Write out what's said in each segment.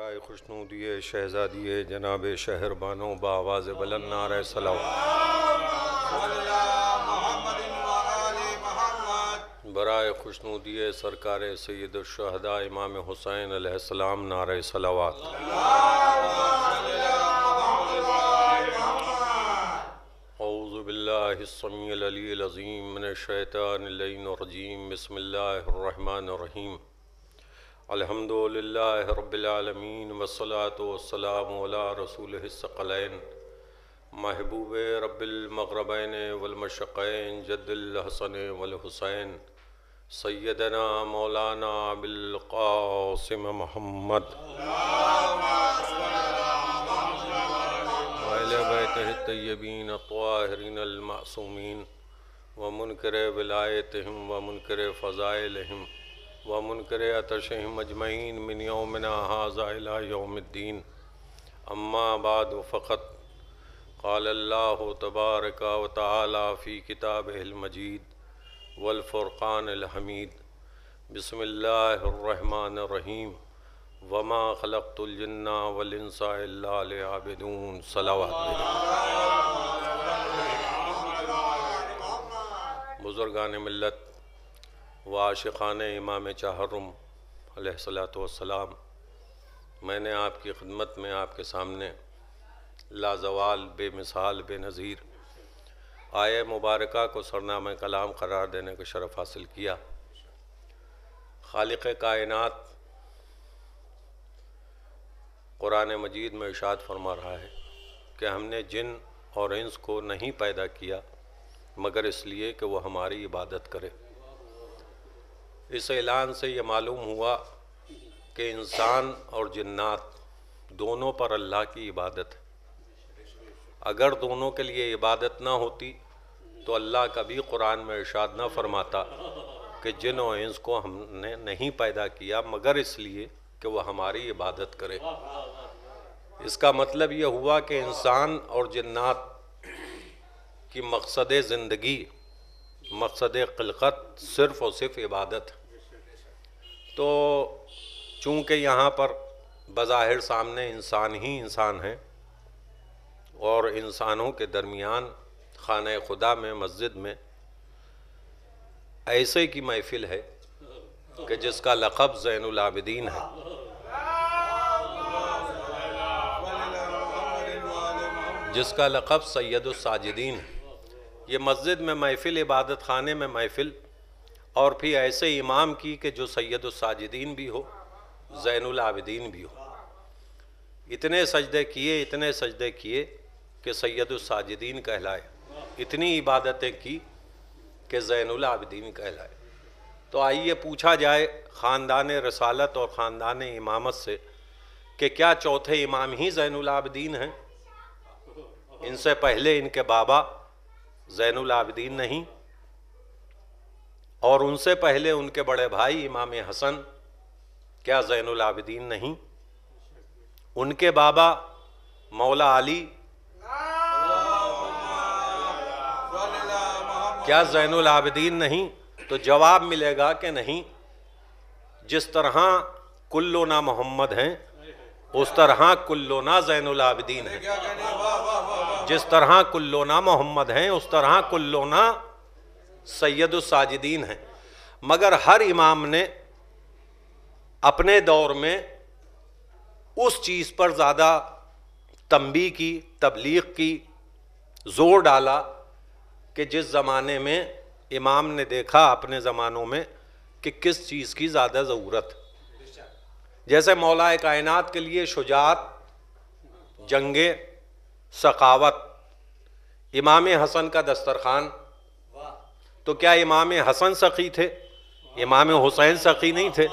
برائے خوشنودی شہزادی جناب شہر بانو بآواز بلند نعرہ صلوات، برائے خوشنودی سرکار سید الشہداء امام حسین علیہ السلام نعرہ صلوات۔ اعوذ باللہ السمیع العلی العظیم من الشیطان اللعین الرجیم، بسم اللہ الرحمن الرحیم۔ الحمدللہ رب العالمین والصلاة والسلام علی رسولہ الثقلین محبوب رب المغربین والمشرقین جد الحسن والحسین سیدنا مولانا بالقاسم محمد وعلی بیتہ الطیبین الطاہرین المعصومین ومنکر ولایتہم ومنکر فضائلہم ومنکر عطشہم اجمعین من یومنا ھذا الی یوم الدین، اما بعد فقط قال اللہ تبارک و تعالی فی کتابہ المجید والفرقان الحمید، بسم اللہ الرحمن الرحیم، وما خلقت الجن والانس الا لیعبدون۔ صلوات۔ بزرگان ملت و عاشقان امام چہارم علیہ السلام، میں نے آپ کی خدمت میں آپ کے سامنے لازوال، بے مثال، بے نظیر آیہ مبارکہ کو سرنامہ کلام قرار دینے کا شرف حاصل کیا۔ خالق کائنات قرآن مجید میں ارشاد فرما رہا ہے کہ ہم نے جن اور انس کو نہیں پیدا کیا مگر اس لیے کہ وہ ہماری عبادت کرے۔ اس اعلان سے یہ معلوم ہوا کہ انسان اور جنات دونوں پر اللہ کی عبادت ہے۔ اگر دونوں کے لیے عبادت نہ ہوتی تو اللہ کبھی قرآن میں ارشاد نہ فرماتا کہ جن و انس کو ہم نے نہیں پیدا کیا مگر اس لیے کہ وہ ہماری عبادت کرے۔ اس کا مطلب یہ ہوا کہ انسان اور جنات کی مقصد زندگی، مقصد خلقت صرف اور صرف عبادت ہے۔ تو چونکہ یہاں پر بظاہر سامنے انسان ہی انسان ہیں اور انسانوں کے درمیان خانہ خدا میں، مسجد میں ایسے کی محفل ہے کہ جس کا لقب زین العابدین ہے، جس کا لقب سید الساجدین ہے۔ یہ مسجد میں محفل، عبادت خانے میں محفل، اور پھر ایسے امام کی کہ جو سید الساجدین بھی ہو، زین العابدین بھی ہو۔ اتنے سجدے کیے کہ سید الساجدین کہلائے، اتنی عبادتیں کی کہ زین العابدین کہلائے۔ تو آئیے پوچھا جائے خاندان رسالت اور خاندان امامت سے کہ کیا چوتھے امام ہی زین العابدین ہیں؟ ان سے پہلے ان کے بابا زین العابدین نہیں، اور ان سے پہلے ان کے بڑے بھائی امام حسن کیا زین العابدین نہیں؟ ان کے بابا مولا علی کیا زین العابدین نہیں؟ تو جواب ملے گا کہ نہیں۔ جس طرح کلنا محمد ہیں اس طرح کلنا زین العابدین ہیں، جس طرح کلنا محمد ہیں اس طرح کلنا سید الساجدین ہیں۔ مگر ہر امام نے اپنے دور میں اس چیز پر زیادہ تنبیہ کی، تبلیغ کی، زور ڈالا کہ جس زمانے میں امام نے دیکھا اپنے زمانوں میں کہ کس چیز کی زیادہ ضرورت۔ جیسے مولا کائنات کے لیے شجاعت، جنگیں، سخاوت، امام حسن کا دسترخوان، تو کیا امام حسن سخی تھے؟ امام حسین سخی نہیں تھے۔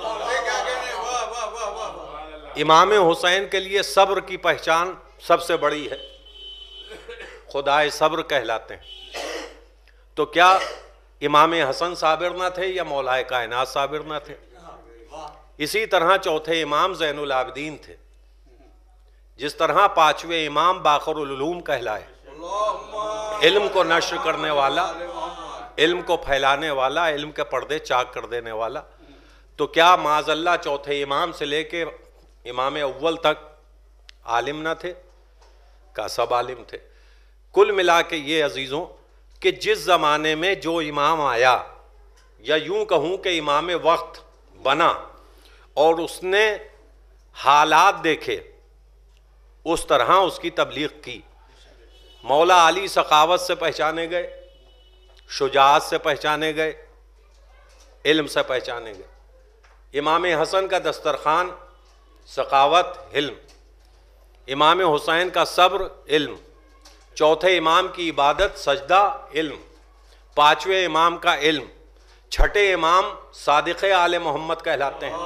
امام حسین کے لیے صبر کی پہچان سب سے بڑی ہے، خدائے صبر کہلاتے ہیں۔ تو کیا امام حسن صابر نہ تھے یا مولا کائنات صابر نہ تھے؟ اسی طرح چوتھے امام زین العابدین تھے۔ جس طرح پانچویں امام باقر العلوم کہلائے، علم کو نشر کرنے والا، علم کو پھیلانے والا، علم کے پردے چاک کر دینے والا، تو کیا معاذ اللہ چوتھے امام سے لے کے امام اول تک عالم نہ تھے؟ کہا سب عالم تھے۔ کل ملا کے یہ عزیزوں کہ جس زمانے میں جو امام آیا، یا یوں کہوں کہ امام وقت بنا اور اس نے حالات دیکھے، اس طرح اس کی تبلیغ کی۔ مولا علی سخاوت سے پہچانے گئے، شجاعت سے پہچانے گئے، علم سے پہچانے گئے۔ امام حسن کا دسترخوان سخاوت، علم۔ امام حسین کا صبر، علم۔ چوتھے امام کی عبادت سجدہ، علم۔ پانچویں امام کا علم۔ چھٹے امام صادق آل محمد کہلاتے ہیں۔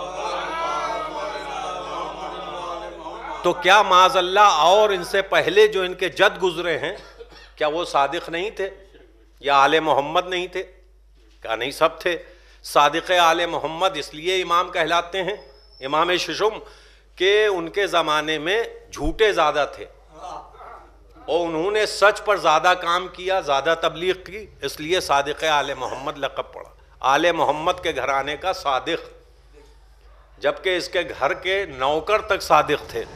تو کیا معاذ اللہ اور ان سے پہلے جو ان کے جد گزرے ہیں، کیا وہ صادق نہیں تھے یا آل محمد نہیں تھے؟ کہا نہیں، سب تھے۔ صادق آل محمد اس لیے امام کہلاتے ہیں، امام ششم، کہ ان کے زمانے میں جھوٹے زیادہ تھے اور انہوں نے سچ پر زیادہ کام کیا، زیادہ تبلیغ کی، اس لیے صادق آل محمد لقب پڑا۔ آل محمد کے گھرانے کا صادق، جبکہ اس کے گھر کے نوکر تک صادق تھے۔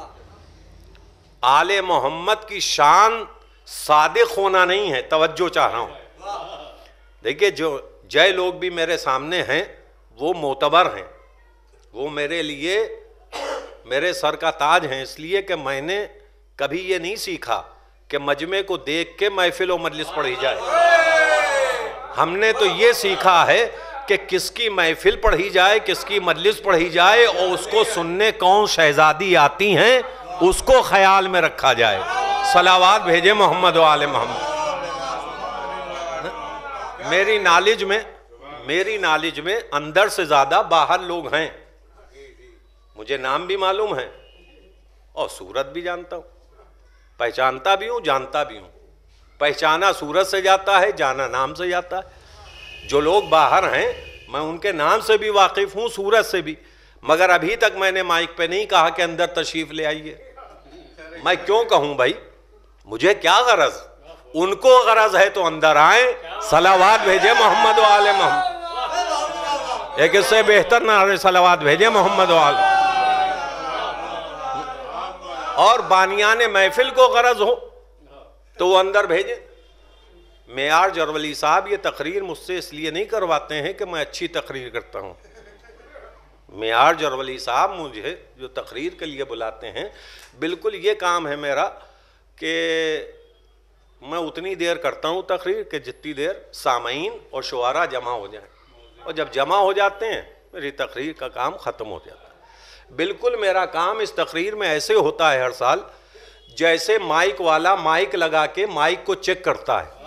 آل محمد کی شان صادق ہونا نہیں ہے، توجہ چاہ رہا ہوں۔ دیکھیے جو جے لوگ بھی میرے سامنے ہیں وہ معتبر ہیں، وہ میرے لیے میرے سر کا تاج ہیں، اس لیے کہ میں نے کبھی یہ نہیں سیکھا کہ مجمع کو دیکھ کے محفل و مجلس پڑھی جائے۔ ہم نے تو یہ سیکھا ہے کہ کس کی محفل پڑھی جائے، کس کی مجلس پڑھی جائے، اور اس کو سننے کون شہزادی آتی ہیں اس کو خیال میں رکھا جائے۔ صلوات بھیجے محمد و آل محمد۔ میری نالج میں اندر سے زیادہ باہر لوگ ہیں، مجھے نام بھی معلوم ہے اور صورت بھی جانتا ہوں، پہچانتا بھی ہوں، جانتا بھی ہوں۔ پہچانا صورت سے جاتا ہے، جانا نام سے جاتا ہے۔ جو لوگ باہر ہیں میں ان کے نام سے بھی واقف ہوں، صورت سے بھی، مگر ابھی تک میں نے مائک پہ نہیں کہا کہ اندر تشریف لے آئیے۔ میں کیوں کہوں بھائی؟ مجھے کیا غرض؟ ان کو غرض ہے تو اندر آئیں۔ صلوات بھیجے محمد و آل محمد۔ ایک اس سے بہتر نعرے صلوات بھیجے محمد و آل۔ اور بانیان محفل کو غرض ہو تو وہ اندر بھیجیں۔ معیار جرولی صاحب یہ تقریر مجھ سے اس لیے نہیں کرواتے ہیں کہ میں اچھی تقریر کرتا ہوں۔ معیار جرولی صاحب مجھے جو تقریر کے لیے بلاتے ہیں، بالکل یہ کام ہے میرا کہ میں اتنی دیر کرتا ہوں تقریر کہ جتنی دیر سامعین اور شعراء جمع ہو جائیں، اور جب جمع ہو جاتے ہیں میری تقریر کا کام ختم ہو جاتا ہے۔ بالکل میرا کام اس تقریر میں ایسے ہوتا ہے ہر سال جیسے مائک والا مائک لگا کے مائک کو چیک کرتا ہے۔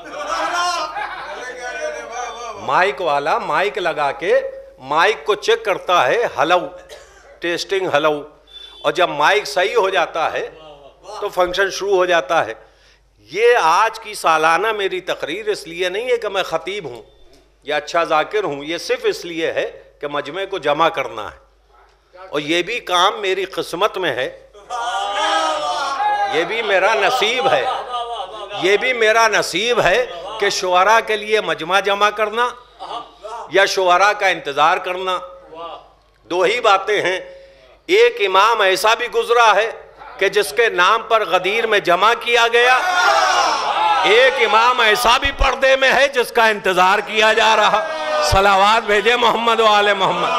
مائک والا مائک لگا کے مائک کو چیک کرتا ہے، ہلو ٹیسٹنگ ہلو، اور جب مائک صحیح ہو جاتا ہے تو فنکشن شروع ہو جاتا ہے۔ یہ آج کی سالانہ میری تقریر اس لیے نہیں ہے کہ میں خطیب ہوں یا اچھا ذاکر ہوں، یہ صرف اس لیے ہے کہ مجمع کو جمع کرنا ہے، اور یہ بھی کام میری قسمت میں ہے، یہ بھی میرا نصیب ہے، یہ بھی میرا نصیب ہے کہ شعراء کے لیے مجمع جمع کرنا یا شعراء کا انتظار کرنا۔ دو ہی باتیں ہیں۔ ایک امام ایسا بھی گزرا ہے کہ جس کے نام پر غدیر میں جمع کیا گیا، ایک امام ایسا بھی پردے میں ہے جس کا انتظار کیا جا رہا۔ صلوات بھیجے محمد و آل محمد۔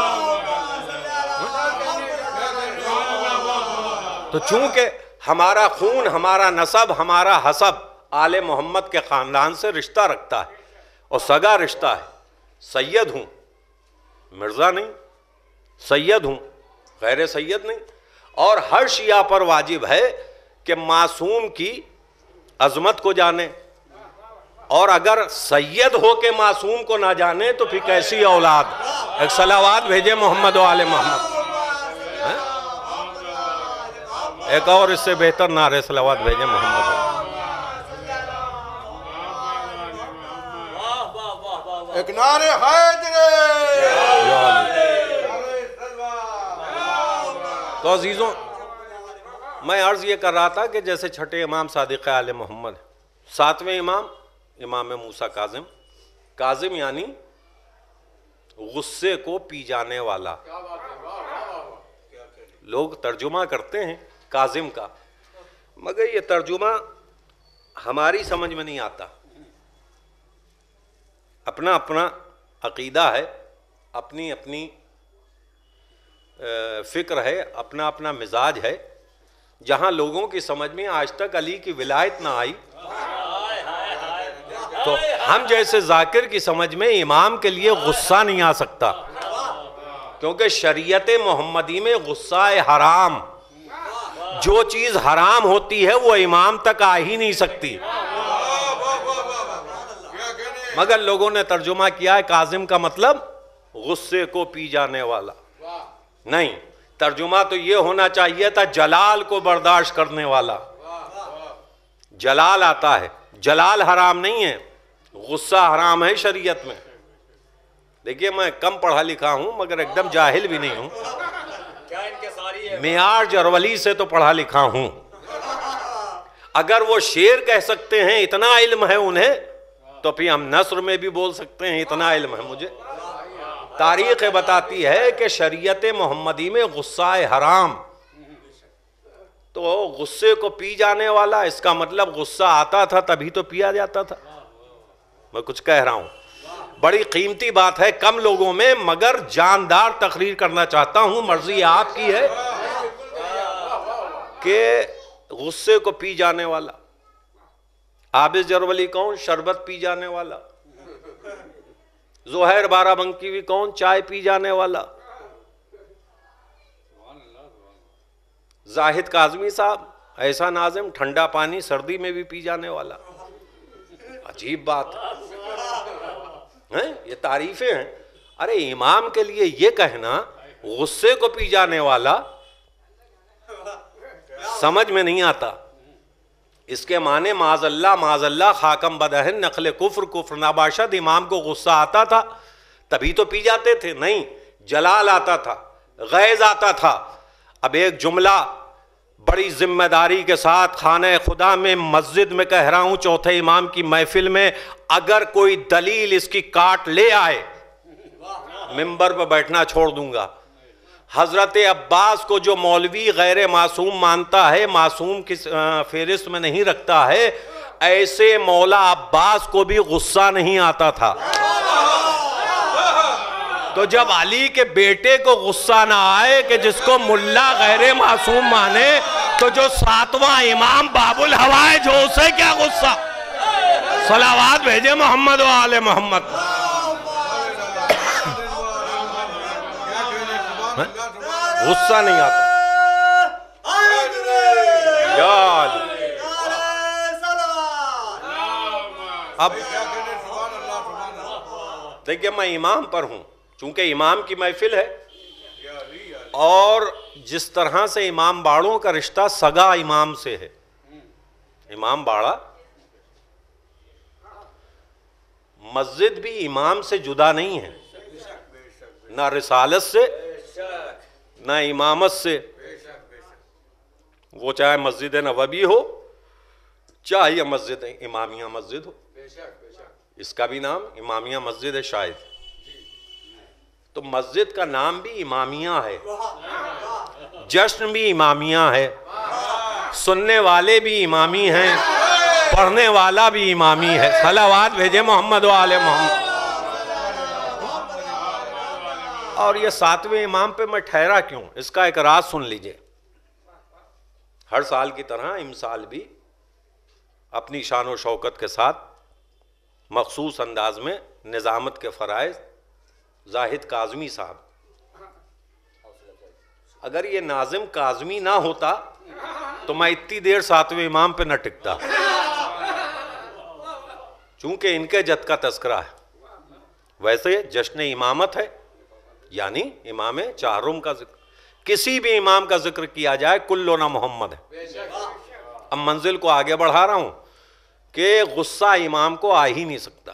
تو چونکہ ہمارا خون، ہمارا نسب، ہمارا حسب آل محمد کے خاندان سے رشتہ رکھتا ہے اور سگا رشتہ ہے۔ سید ہوں، مرزا نہیں، سید ہوں، غیر سید نہیں۔ اور ہر شیعہ پر واجب ہے کہ معصوم کی عظمت کو جانے، اور اگر سید ہو کے معصوم کو نہ جانے تو پھر کیسی اولاد؟ ایک صلوات بھیجے محمد و آل محمد۔ ایک اور اس سے بہتر نعرے صلوات بھیجے محمد۔ ایک نعرے حیدر۔ تو عزیزوں، میں عرض یہ کر رہا تھا کہ جیسے چھٹے امام صادق آل محمد، ساتویں امام امام موسیٰ کاظم۔ کاظم یعنی غصے کو پی جانے والا، لوگ ترجمہ کرتے ہیں کاظم کا، مگر یہ ترجمہ ہماری سمجھ میں نہیں آتا. اپنا اپنا عقیدہ ہے، اپنی اپنی فکر ہے، اپنا اپنا مزاج ہے. جہاں لوگوں کی سمجھ میں آج تک علی کی ولایت نہ آئی تو ہم جیسے ذاکر کی سمجھ میں امام کے لیے غصہ نہیں آ سکتا، کیونکہ شریعت محمدی میں غصہ حرام، جو چیز حرام ہوتی ہے وہ امام تک آ ہی نہیں سکتی. مگر لوگوں نے ترجمہ کیا ہے کاظم کا مطلب غصے کو پی جانے والا. نہیں، ترجمہ تو یہ ہونا چاہیے تھا جلال کو برداشت کرنے والا. جلال آتا ہے، جلال حرام نہیں ہے، غصہ حرام ہے شریعت میں. دیکھیے میں کم پڑھا لکھا ہوں مگر ایک دم جاہل بھی نہیں ہوں، معیار جرولی سے تو پڑھا لکھا ہوں. اگر وہ شعر کہہ سکتے ہیں اتنا علم ہے انہیں، تو پھر ہم نثر میں بھی بول سکتے ہیں اتنا علم ہے مجھے. تاریخ بتاتی ہے کہ شریعت محمدی میں غصہ حرام، تو غصے کو پی جانے والا، اس کا مطلب غصہ آتا تھا تبھی تو پیا جاتا تھا. میں کچھ کہہ رہا ہوں، بڑی قیمتی بات ہے کم لوگوں میں، مگر جاندار تقریر کرنا چاہتا ہوں. مرضی آپ کی ہے کہ غصے کو پی جانے والا. عابد جرولی کون؟ شربت پی جانے والا. زہیر بارہ بنکی بھی کون؟ چائے پی جانے والا. زاہد کاظمی صاحب ایسا ناظم، ٹھنڈا پانی سردی میں بھی پی جانے والا. عجیب بات ہے، یہ تعریفیں ہیں. ارے امام کے لیے یہ کہنا غصے کو پی جانے والا سمجھ میں نہیں آتا. اس کے معنی معاذ اللہ خاکم بدہن نقل کفر ناباشد. امام کو غصہ آتا تھا تبھی تو پی جاتے تھے؟ نہیں، جلال آتا تھا، غیظ آتا تھا. اب ایک جملہ بڑی ذمہ داری کے ساتھ خانہ خدا میں مسجد میں کہہ رہا ہوں، چوتھے امام کی محفل میں، اگر کوئی دلیل اس کی کاٹ لے آئے منبر پہ بیٹھنا چھوڑ دوں گا. حضرت عباس کو جو مولوی غیر معصوم مانتا ہے، معصوم کی فہرست میں نہیں رکھتا ہے، ایسے مولا عباس کو بھی غصہ نہیں آتا تھا. تو جب علی کے بیٹے کو غصہ نہ آئے کہ جس کو ملا غیر معصوم مانے، تو جو ساتواں امام باب الحوائج ہو اسے کیا غصہ؟ صلوات بھیجے محمد و آل محمد. غصہ نہیں آتا. یا علی. اب دیکھیں میں امام پر ہوں، چونکہ امام کی محفل ہے، اور جس طرح سے امام باڑوں کا رشتہ سگا امام سے ہے. امام باڑا مسجد بھی امام سے جدا نہیں ہے، نہ رسالت سے نہ امامت سے. وہ چاہے مسجد نبوی ہو چاہے مسجد امامیہ مسجد ہو، اس کا بھی نام امامیہ مسجد ہے شاید. تو مسجد کا نام بھی امامیہ ہے، جشن بھی امامیہ ہے، سننے والے بھی امامی ہیں، پڑھنے والا بھی امامی ہے. صلوات بھیجے محمد و آل محمد. اور یہ ساتویں امام پہ میں ٹھہرا کیوں، اس کا ایک راز سن لیجئے. ہر سال کی طرح امسال بھی اپنی شان و شوکت کے ساتھ مخصوص انداز میں نظامت کے فرائض زاہد کاظمی صاحب. اگر یہ ناظم کاظمی نہ ہوتا تو میں اتنی دیر ساتویں امام پہ نہ ٹکتا، چونکہ ان کے جد کا تذکرہ ہے. ویسے جشن امامت ہے، یعنی امام چہارم کا ذکر، کسی بھی امام کا ذکر کیا جائے کلنا محمد ہے. اب منزل کو آگے بڑھا رہا ہوں کہ غصہ امام کو آ ہی نہیں سکتا.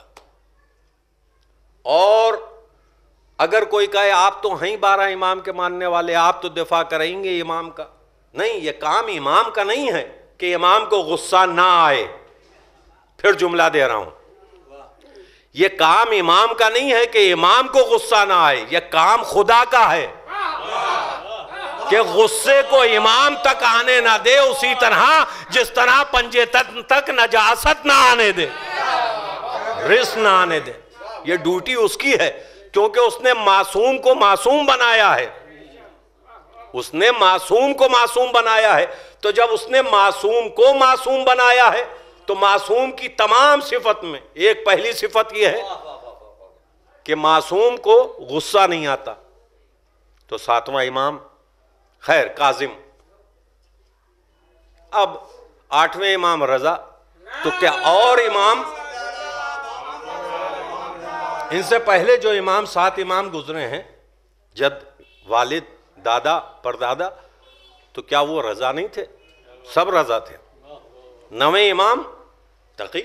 اور اگر کوئی کہے آپ تو ہیں 12 امام کے ماننے والے، آپ تو دفاع کریں گے امام کا، نہیں، یہ کام امام کا نہیں ہے کہ امام کو غصہ نہ آئے. پھر جملہ دے رہا ہوں، یہ کام امام کا نہیں ہے کہ امام کو غصہ نہ آئے، یہ کام خدا کا ہے کہ غصے کو امام تک آنے نہ دے، اسی طرح جس طرح پنجے تک نجاست نہ آنے دے، رس نہ آنے دے. یہ ڈیوٹی اس کی ہے، کیونکہ اس نے معصوم کو معصوم بنایا ہے. اس نے معصوم کو معصوم بنایا ہے. تو جب اس نے معصوم کو معصوم بنایا ہے تو معصوم کی تمام صفت میں ایک پہلی صفت یہ ہے کہ معصوم کو غصہ نہیں آتا. تو ساتواں امام خیر کاظم. اب آٹھویں امام رضا. تو کیا اور امام، ان سے پہلے جو امام 7 امام گزرے ہیں، جد، والد، دادا، پردادا، تو کیا وہ رضا نہیں تھے؟ سب رضا تھے. 9ویں امام تقی،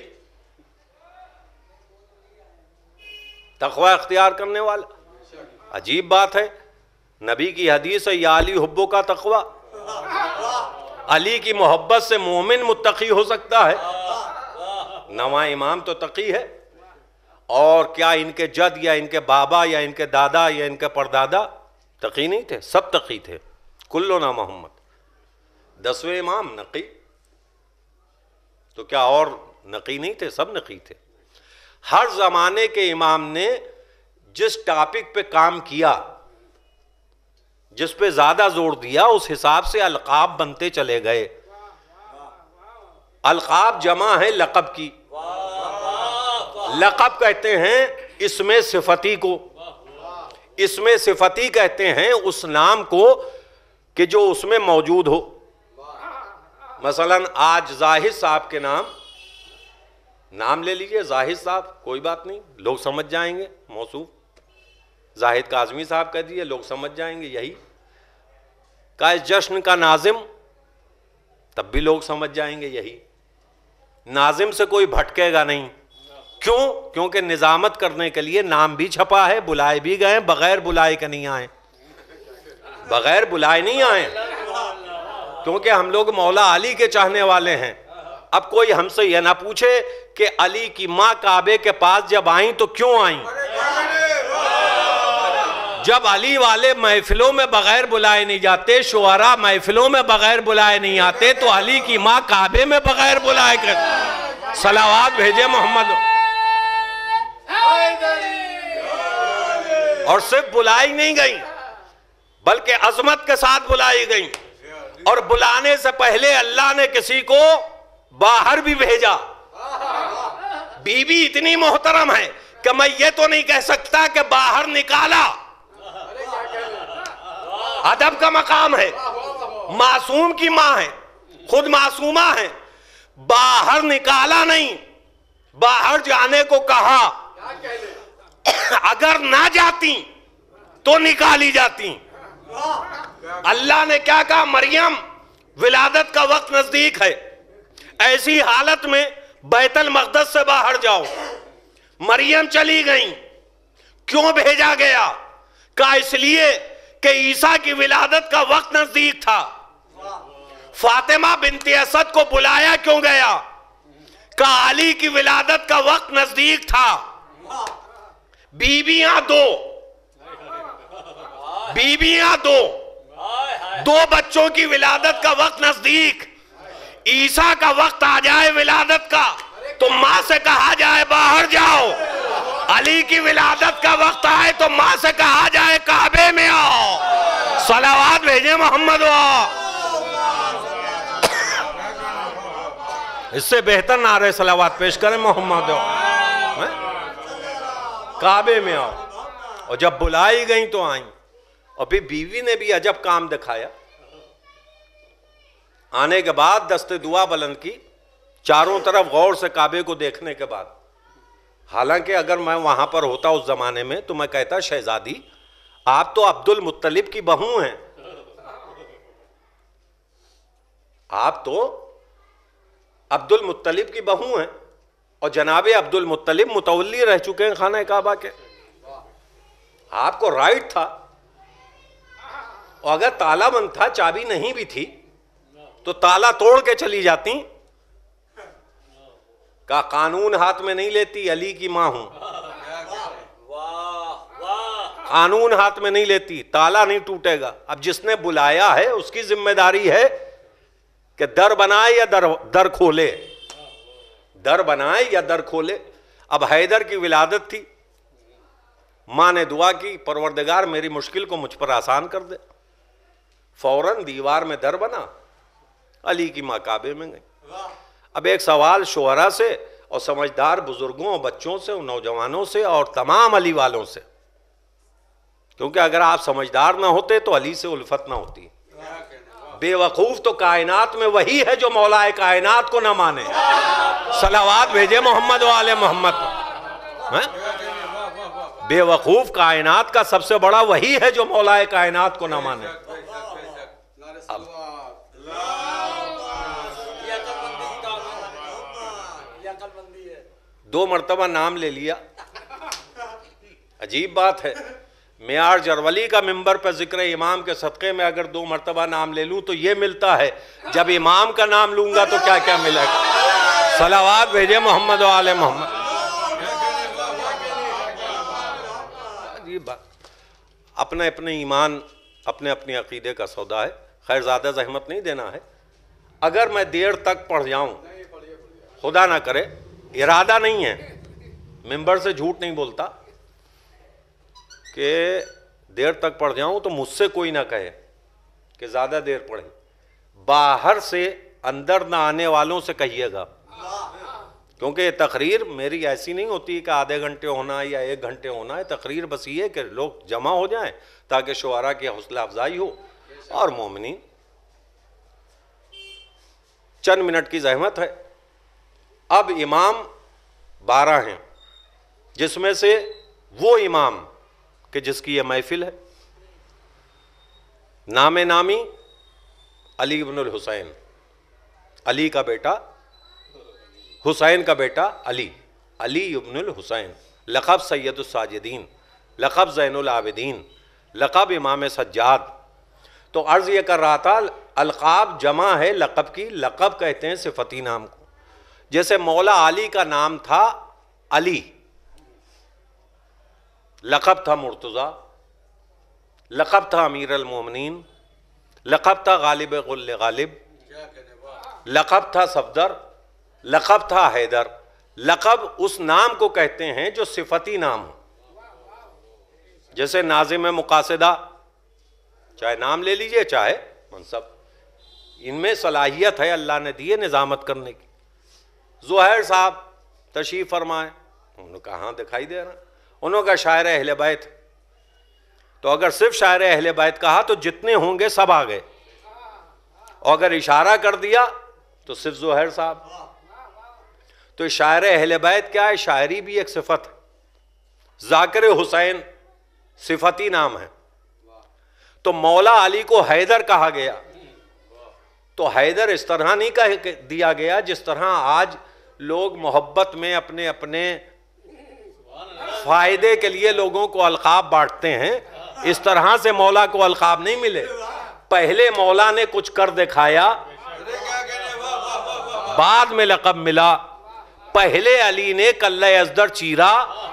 تقوی اختیار کرنے والا. عجیب بات ہے، نبی کی حدیث ہے یا علی حبو کا تقوی، علی کی محبت سے مومن متقی ہو سکتا ہے. 9واں امام تو تقی ہے. اور کیا ان کے جد یا ان کے بابا یا ان کے دادا یا ان کے پردادا تقی نہیں تھے؟ سب تقی تھے. کلنا محمد. 10ویں امام نقی. تو کیا اور نقی نہیں تھے؟ سب نقی تھے. ہر زمانے کے امام نے جس ٹاپک پہ کام کیا، جس پہ زیادہ زور دیا، اس حساب سے القاب بنتے چلے گئے. القاب جمع ہے لقب کی. لقب کہتے ہیں اسم صفتی کو. اسم صفتی کہتے ہیں اس نام کو کہ جو اس میں موجود ہو. مثلا آج زاہد صاحب کے نام لے لیجئے، زاہد صاحب، کوئی بات نہیں، لوگ سمجھ جائیں گے. موصوف زاہد کاظمی صاحب کہہ دیے، لوگ سمجھ جائیں گے. یہی کا اس جشن کا ناظم، تب بھی لوگ سمجھ جائیں گے. یہی ناظم سے کوئی بھٹکے گا نہیں. کیوں؟ کیونکہ نظامت کرنے کے لیے نام بھی چھپا ہے، بلائے بھی گئے، بغیر بلائے کے نہیں آئے. بغیر بلائے نہیں آئے، کیونکہ ہم لوگ مولا علی کے چاہنے والے ہیں. اب کوئی ہم سے یہ نہ پوچھے کہ علی کی ماں کعبے کے پاس جب آئیں تو کیوں آئیں؟ جب علی والے محفلوں میں بغیر بلائے نہیں جاتے، شعراء محفلوں میں بغیر بلائے نہیں آتے، تو علی کی ماں کعبے میں بغیر بلائے کر صلوات بھیجے محمد. اور صرف بلائی نہیں گئی بلکہ عظمت کے ساتھ بلائی گئی. اور بلانے سے پہلے اللہ نے کسی کو باہر بھی بھیجا. بی بی اتنی محترم ہے کہ میں یہ تو نہیں کہہ سکتا کہ باہر نکالا. ادب کا مقام ہے. معصوم کی ماں ہے، خود معصومہ ہے، باہر نکالا نہیں، باہر جانے کو کہا. اگر نہ جاتی تو نکالی جاتی. اللہ نے کیا کہا؟ مریم ولادت کا وقت نزدیک ہے، ایسی حالت میں بیت المقدس سے باہر جاؤ. مریم چلی گئیں. کیوں بھیجا گیا؟ کہا اس لیے کہ عیسیٰ کی ولادت کا وقت نزدیک تھا. فاطمہ بنت اسد کو بلایا کیوں گیا؟ کہا علی کی ولادت کا وقت نزدیک تھا. بیویاں دو بچوں کی ولادت کا وقت نزدیک. عیسیٰ کا وقت آ جائے ولادت کا تو ماں سے کہا جائے باہر جاؤ. علی کی ولادت کا وقت آئے تو ماں سے کہا جائے کعبے میں آؤ. صلوات بھیجے محمد. اس سے بہتر نعرے صلوات پیش کریں محمد. کعبے میں آؤ. اور جب بلائی گئیں تو آئیں. اور پھر بیوی نے بھی عجب کام دکھایا. آنے کے بعد دست دعا بلند کی، چاروں طرف غور سے کعبے کو دیکھنے کے بعد. حالانکہ اگر میں وہاں پر ہوتا اس زمانے میں تو میں کہتا شہزادی آپ تو عبد المطلب کی بہو ہیں، آپ تو عبد المطلب کی بہو ہیں، اور جناب عبد المطلب متولی رہ چکے ہیں خانہ کعبہ کے. آپ کو رائٹ تھا. اور اگر تالا بند تھا، چابی نہیں بھی تھی تو تالا توڑ کے چلی جاتی. کا قانون ہاتھ میں نہیں لیتی، علی کی ماں ہوں. قانون ہاتھ میں نہیں لیتی، تالا نہیں ٹوٹے گا. اب جس نے بلایا ہے اس کی ذمہ داری ہے کہ در بنائے یا در کھولے، در بنائے یا در کھولے. اب حیدر کی ولادت تھی، ماں نے دعا کی پروردگار میری مشکل کو مجھ پر آسان کر دے. فوراً دیوار میں در بنا، علی کی ماں کعبے میں گئی. اب ایک سوال شعراء سے اور سمجھدار بزرگوں اور بچوں سے اور نوجوانوں سے اور تمام علی والوں سے، کیونکہ اگر آپ سمجھدار نہ ہوتے تو علی سے الفت نہ ہوتی. بے وقوف تو کائنات میں وہی ہے جو مولا کائنات کو نہ مانے. صلوات بھیجے محمد و آل محمد. بے وقوف کائنات کا سب سے بڑا وہی ہے جو مولا کائنات کو نہ مانے. دو مرتبہ نام لے لیا، عجیب بات ہے. معیار جرولی کا منبر پہ ذکر امام کے صدقے میں اگر 2 مرتبہ نام لے لوں تو یہ ملتا ہے، جب امام کا نام لوں گا تو کیا کیا ملے گا. صلوات بھیجے محمد و آل محمد. عجیب بات. اپنے اپنے ایمان، اپنے اپنے عقیدے کا سودا ہے. خیر زیادہ زحمت نہیں دینا ہے. اگر میں دیر تک پڑھ جاؤں، خدا نہ کرے، ارادہ نہیں ہے، منبر سے جھوٹ نہیں بولتا، کہ دیر تک پڑھ جاؤں تو مجھ سے کوئی نہ کہے کہ زیادہ دیر پڑھے. باہر سے اندر نہ آنے والوں سے کہیے گا، کیونکہ یہ تقریر میری ایسی نہیں ہوتی کہ آدھے گھنٹے ہونا یا 1 گھنٹے ہونا ہے. تقریر بس یہ کہ لوگ جمع ہو جائیں تاکہ شعراء کی حوصلہ افزائی ہو اور مومنین. چند منٹ کی زحمت ہے. اب امام 12 ہیں، جس میں سے وہ امام کہ جس کی یہ محفل ہے، نام نامی علی ابن الحسین، علی کا بیٹا، حسین کا بیٹا علی، علی ابن الحسین، لقب سید الساجدین، لقب زین العابدین، لقب امام سجاد. تو عرض یہ کر رہا تھا، القاب جمع ہے لقب کی. لقب کہتے ہیں صفتی نام کو. جیسے مولا علی کا نام تھا علی، لقب تھا مرتضیٰ، لقب تھا امیر المومنین، لقب تھا غالب غل غالب، لقب تھا صفدر، لقب تھا حیدر. لقب اس نام کو کہتے ہیں جو صفتی نام ہو. جیسے ناظم مقاصدہ، چاہے نام لے لیجئے چاہے منصب، ان میں صلاحیت ہے اللہ نے دی ہے نظامت کرنے کی. زہیر صاحب تشریف فرمائے، انہوں نے کہا ہاں دکھائی دے رہا. انہوں کا شاعر اہل بیت، تو اگر صرف شاعر اہل بیت کہا تو جتنے ہوں گے سب آ گئے، اور اگر اشارہ کر دیا تو صرف زہیر صاحب. تو شاعر اہل بیت کیا ہے؟ شاعری بھی ایک صفت ہے. ذاکر حسین صفتی نام ہے. تو مولا علی کو حیدر کہا گیا، تو حیدر اس طرح نہیں کہہ دیا گیا جس طرح آج لوگ محبت میں اپنے اپنے فائدے کے لیے لوگوں کو القاب بانٹتے ہیں. اس طرح سے مولا کو القاب نہیں ملے. پہلے مولا نے کچھ کر دکھایا، بعد میں لقب ملا. پہلے علی نے کلہ ازدر چیرا،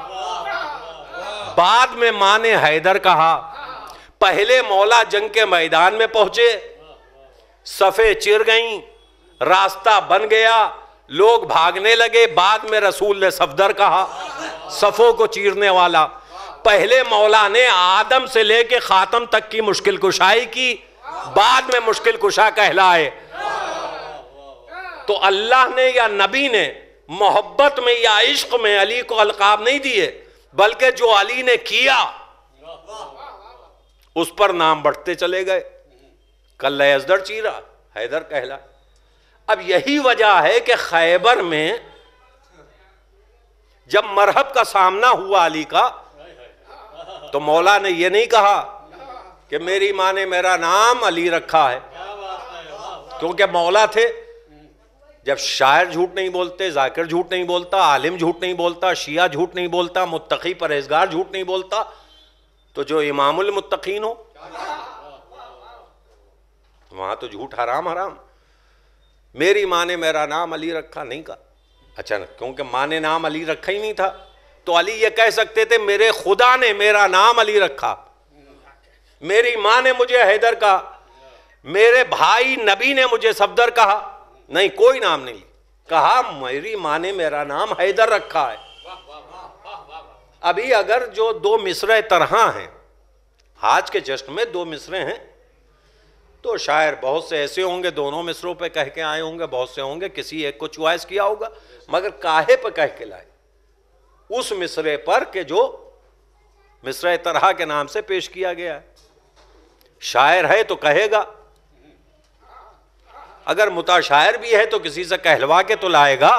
بعد میں ماں نے حیدر کہا. پہلے مولا جنگ کے میدان میں پہنچے، صفیں چر گئیں، راستہ بن گیا، لوگ بھاگنے لگے، بعد میں رسول نے صفدر کہا، صفوں کو چیرنے والا. پہلے مولا نے آدم سے لے کے خاتم تک کی مشکل کشائی کی، بعد میں مشکل کشا کہلائے. تو اللہ نے یا نبی نے محبت میں یا عشق میں علی کو القاب نہیں دیے، بلکہ جو علی نے کیا اس پر نام بڑھتے چلے گئے. کلہ ازدر چیرا، حیدر کہلا. اب یہی وجہ ہے کہ خیبر میں جب مرحب کا سامنا ہوا علی کا، تو مولا نے یہ نہیں کہا کہ میری ماں نے میرا نام علی رکھا ہے، کیونکہ مولا تھے. جب شاعر جھوٹ نہیں بولتے، ذاکر جھوٹ نہیں بولتا، عالم جھوٹ نہیں بولتا، شیعہ جھوٹ نہیں بولتا، متقی پرہیزگار جھوٹ نہیں بولتا، تو جو امام المتقین ہو وہاں تو جھوٹ حرام حرام. میری ماں نے میرا نام علی رکھا نہیں کہا. اچھا، کیونکہ ماں نے نام علی رکھا ہی نہیں تھا تو علی یہ کہہ سکتے تھے میرے خدا نے میرا نام علی رکھا، میری ماں نے مجھے حیدر کہا، میرے بھائی نبی نے مجھے صفدر کہا، نہیں کوئی نام نہیں کہا، میری ماں نے میرا نام حیدر رکھا ہے۔ ابھی اگر جو دو مصرع طرح ہیں، حج کے جشن میں دو مصرے ہیں، تو شاعر بہت سے ایسے ہوں گے دونوں مصروں پہ کہہ کے آئے ہوں گے، بہت سے ہوں گے کسی ایک کو چوائس کیا ہوگا، مگر کاہے پہ کہہ کے لائے؟ اس مصرے پر کہ جو مصرع طرح کے نام سے پیش کیا گیا ہے۔ شاعر ہے تو کہے گا، اگر متشاعر بھی ہے تو کسی سے کہلوا کے تو لائے گا،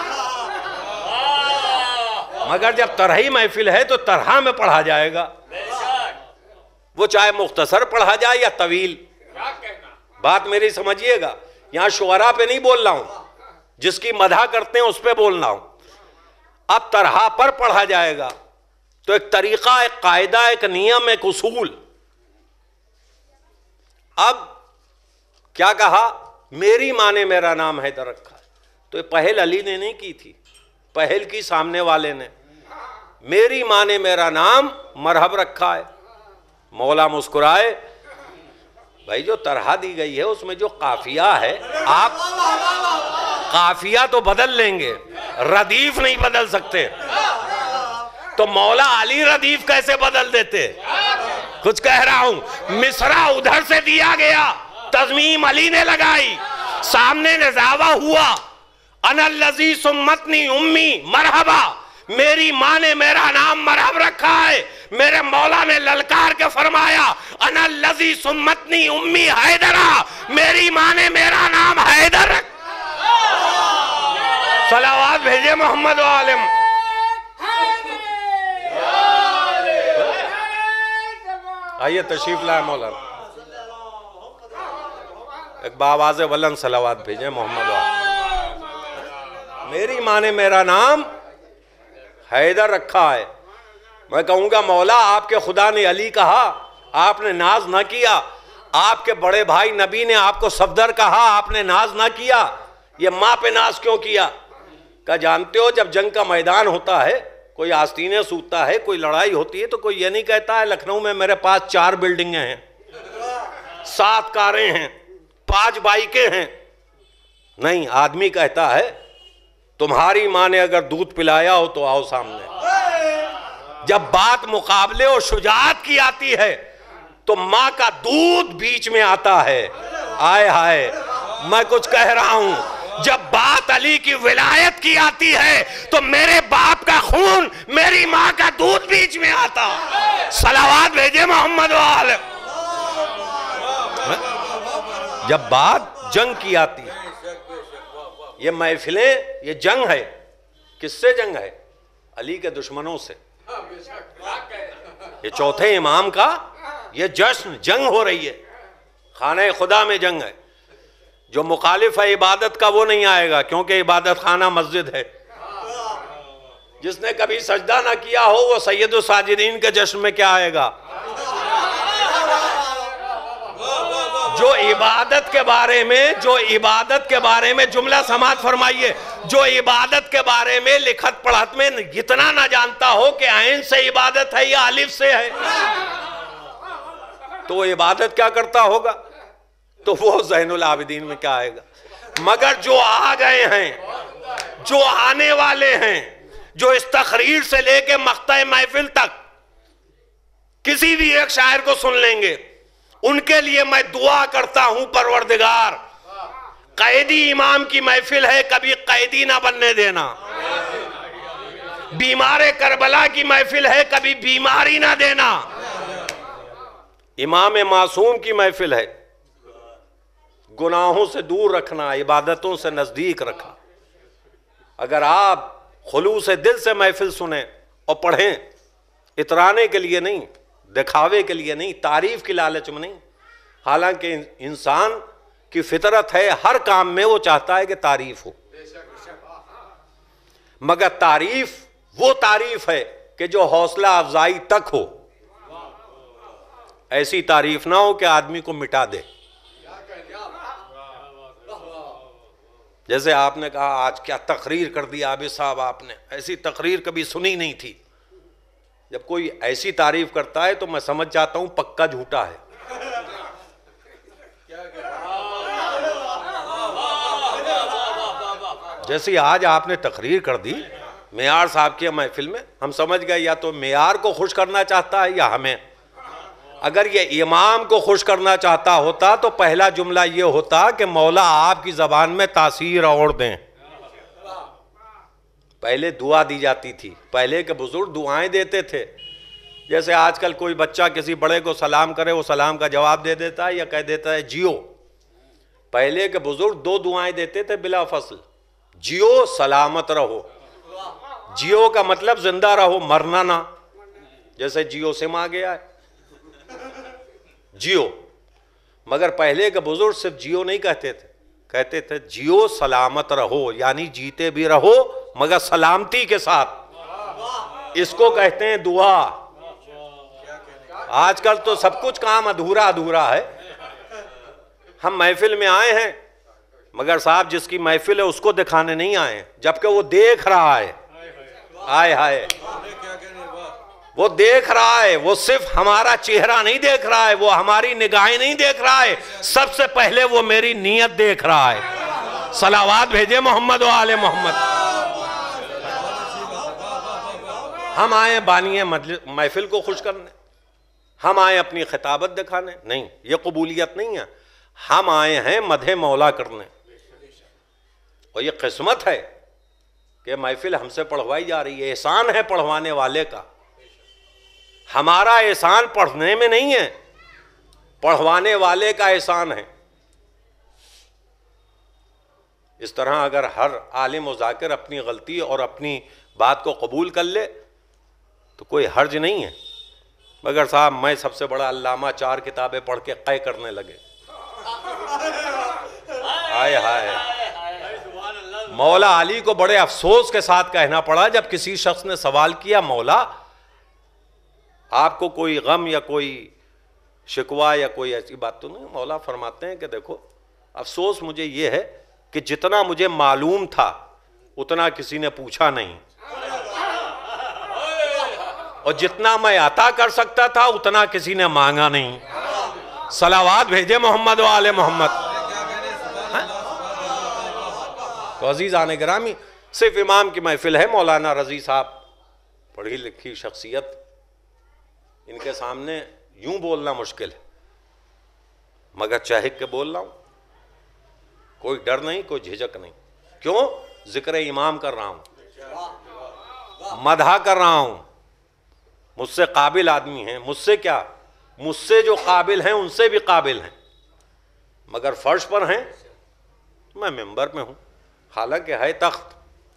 مگر جب طرحی محفل ہے تو طرح میں پڑھا جائے گا، وہ چاہے مختصر پڑھا جائے یا طویل۔ بات میری سمجھیے گا، یہاں شعراء پہ نہیں بول رہا ہوں، جس کی مدح کرتے ہیں اس پہ بول رہا ہوں۔ اب طرح پر پڑھا جائے گا تو ایک طریقہ، ایک قاعدہ، ایک نیم، ایک اصول۔ اب کیا کہا؟ میری ماں نے میرا نام حیدر رکھا ہے، تو یہ پہل علی نے نہیں کی تھی، پہل کی سامنے والے نے، میری ماں نے میرا نام مرحب رکھا ہے۔ مولا مسکرائے، بھائی جو طرح دی گئی ہے اس میں جو قافیہ ہے، آپ قافیہ تو بدل لیں گے، ردیف نہیں بدل سکتے، تو مولا علی ردیف کیسے بدل دیتے؟ کچھ کہہ رہا ہوں، مصرع ادھر سے دیا گیا، تضمیم علی نے لگائی، سامنے نزاوہ ہوا، انا الذی سمتنی امی مرحبا، میری ماں نے میرا نام مرحب رکھا ہے۔ میرے مولا نے للکار کے فرمایا، انا الذی سمتنی امی حیدرہ، میری ماں نے میرا نام حیدر رکھا۔ صلوات بھیجے محمد و عالم۔ آئیے تشریف لائے مولانا، ایک باواز ولن صلوات بھیجیں محمد و عالم۔ میری ماں نے میرا نام حیدر رکھا ہے۔ میں کہوں گا مولا آپ کے خدا نے علی کہا، آپ نے ناز نہ کیا، آپ کے بڑے بھائی نبی نے آپ کو صفدر کہا، آپ نے ناز نہ کیا، یہ ماں پہ ناز کیوں کیا؟ کہ جانتے ہو جب جنگ کا میدان ہوتا ہے، کوئی آستینیں سوتتا ہے، کوئی لڑائی ہوتی ہے، تو کوئی یہ نہیں کہتا ہے لکھنؤ میں میرے پاس 4 بلڈنگیں ہیں، 7 کاریں ہیں، 5 بائکیں ہیں۔ نہیں، آدمی کہتا ہے تمہاری ماں نے اگر دودھ پلایا ہو تو آؤ سامنے۔ جب بات مقابلے اور شجاعت کی آتی ہے تو ماں کا دودھ بیچ میں آتا ہے۔ آئے ہائے، میں کچھ کہہ رہا ہوں، جب بات علی کی ولایت کی آتی ہے تو میرے باپ کا خون، میری ماں کا دودھ بیچ میں آتا۔ صلوات بھیجے محمد و آل۔ جب بات جنگ کی آتی ہے، یہ محفلیں، یہ جنگ ہے، کس سے جنگ ہے؟ علی کے دشمنوں سے۔ یہ چوتھے امام کا یہ جشن، جنگ ہو رہی ہے، خانہ خدا میں جنگ ہے۔ جو مخالف ہے عبادت کا وہ نہیں آئے گا، کیونکہ عبادت خانہ مسجد ہے۔ جس نے کبھی سجدہ نہ کیا ہو وہ سید الساجدین کے جشن میں کیا آئے گا؟ جو عبادت کے بارے میں جملہ سماعت فرمائیے، جو عبادت کے بارے میں لکھت پڑھت میں اتنا نہ جانتا ہو کہ عین سے عبادت ہے یا الف سے ہے، تو وہ عبادت کیا کرتا ہوگا؟ تو وہ زین العابدین میں کیا آئے گا؟ مگر جو آ گئے ہیں، جو آنے والے ہیں، جو اس تقریر سے لے کے مقطع محفل تک کسی بھی ایک شاعر کو سن لیں گے، ان کے لیے میں دعا کرتا ہوں پروردگار، قیدی امام کی محفل ہے، کبھی قیدی نہ بننے دینا۔ بیمار کربلا کی محفل ہے، کبھی بیماری نہ دینا۔ امام معصوم کی محفل ہے، گناہوں سے دور رکھنا، عبادتوں سے نزدیک رکھا۔ اگر آپ خلوص دل سے محفل سنیں اور پڑھیں، اترانے کے لیے نہیں، دکھاوے کے لیے نہیں، تعریف کی لالچ میں نہیں، حالانکہ انسان کی فطرت ہے ہر کام میں وہ چاہتا ہے کہ تعریف ہو، مگر تعریف وہ تعریف ہے کہ جو حوصلہ افزائی تک ہو، ایسی تعریف نہ ہو کہ آدمی کو مٹا دے۔ جیسے آپ نے کہا آج کیا تقریر کر دی عابد صاحب، آپ نے ایسی تقریر کبھی سنی نہیں تھی. جب کوئی ایسی تعریف کرتا ہے تو میں سمجھ جاتا ہوں پکا جھوٹا ہے. جیسے آج آپ نے تقریر کر دی معیار صاحب کی محفل میں، ہم سمجھ گئے یا تو معیار کو خوش کرنا چاہتا ہے یا ہمیں. اگر یہ امام کو خوش کرنا چاہتا ہوتا تو پہلا جملہ یہ ہوتا کہ مولا آپ کی زبان میں تاثیر اوڑ دیں. پہلے دعا دی جاتی تھی، پہلے کے بزرگ دعائیں دیتے تھے. جیسے آج کل کوئی بچہ کسی بڑے کو سلام کرے، وہ سلام کا جواب دے دیتا ہے یا کہہ دیتا ہے جیو. پہلے کے بزرگ دو دعائیں دیتے تھے بلا فصل، جیو سلامت رہو. جیو کا مطلب زندہ رہو، مرنا نہ. جیسے جیو سم آ گیا ہے جیو. مگر پہلے کے بزرگ صرف جیو نہیں کہتے تھے، کہتے تھے جیو سلامت رہو، یعنی جیتے بھی رہو مگر سلامتی کے ساتھ. اس کو کہتے ہیں دعا. آج کل تو سب کچھ کام ادھورا ادھورا ہے. ہم محفل میں آئے ہیں مگر صاحب جس کی محفل ہے اس کو دکھانے نہیں آئے، جبکہ وہ دیکھ رہا ہے. آئے ہائے، وہ دیکھ رہا ہے. وہ صرف ہمارا چہرہ نہیں دیکھ رہا ہے، وہ ہماری نگاہیں نہیں دیکھ رہا ہے، سب سے پہلے وہ میری نیت دیکھ رہا ہے. صلوات بھیجے محمد و آل محمد. ہم آئے بانی محفل کو خوش کرنے، ہم آئے اپنی خطابت دکھانے نہیں، یہ قبولیت نہیں ہے. ہم آئے ہیں مدح مولا کرنے. اور یہ قسمت ہے کہ محفل ہم سے پڑھوائی جا رہی ہے. احسان ہے پڑھوانے والے کا. ہمارا احسان پڑھنے میں نہیں ہے، پڑھوانے والے کا احسان ہے. اس طرح اگر ہر عالم و ذاکر اپنی غلطی اور اپنی بات کو قبول کر لے تو کوئی حرج نہیں ہے. مگر صاحب میں سب سے بڑا علامہ 4 کتابیں پڑھ کے قے کرنے لگے. ہائے ہائے. مولا علی کو بڑے افسوس کے ساتھ کہنا پڑا جب کسی شخص نے سوال کیا مولا آپ کو کوئی غم یا کوئی شکوہ یا کوئی ایسی بات تو نہیں؟ مولا فرماتے ہیں کہ دیکھو افسوس مجھے یہ ہے کہ جتنا مجھے معلوم تھا اتنا کسی نے پوچھا نہیں، اور جتنا میں عطا کر سکتا تھا اتنا کسی نے مانگا نہیں. صلوات بھیجے محمد و آل محمد. تو عزیزان گرامی، صرف امام کی محفل ہے. مولانا رضی صاحب پڑھی لکھی شخصیت، ان کے سامنے یوں بولنا مشکل ہے مگر چہک کے بول رہا ہوں. کوئی ڈر نہیں، کوئی جھجک نہیں. کیوں؟ ذکر امام کر رہا ہوں، مدح کر رہا ہوں. مجھ سے قابل آدمی ہیں، مجھ سے کیا، مجھ سے جو قابل ہیں ان سے بھی قابل ہیں، مگر فرش پر ہیں. میں ممبر میں ہوں، حالانکہ ہے تخت.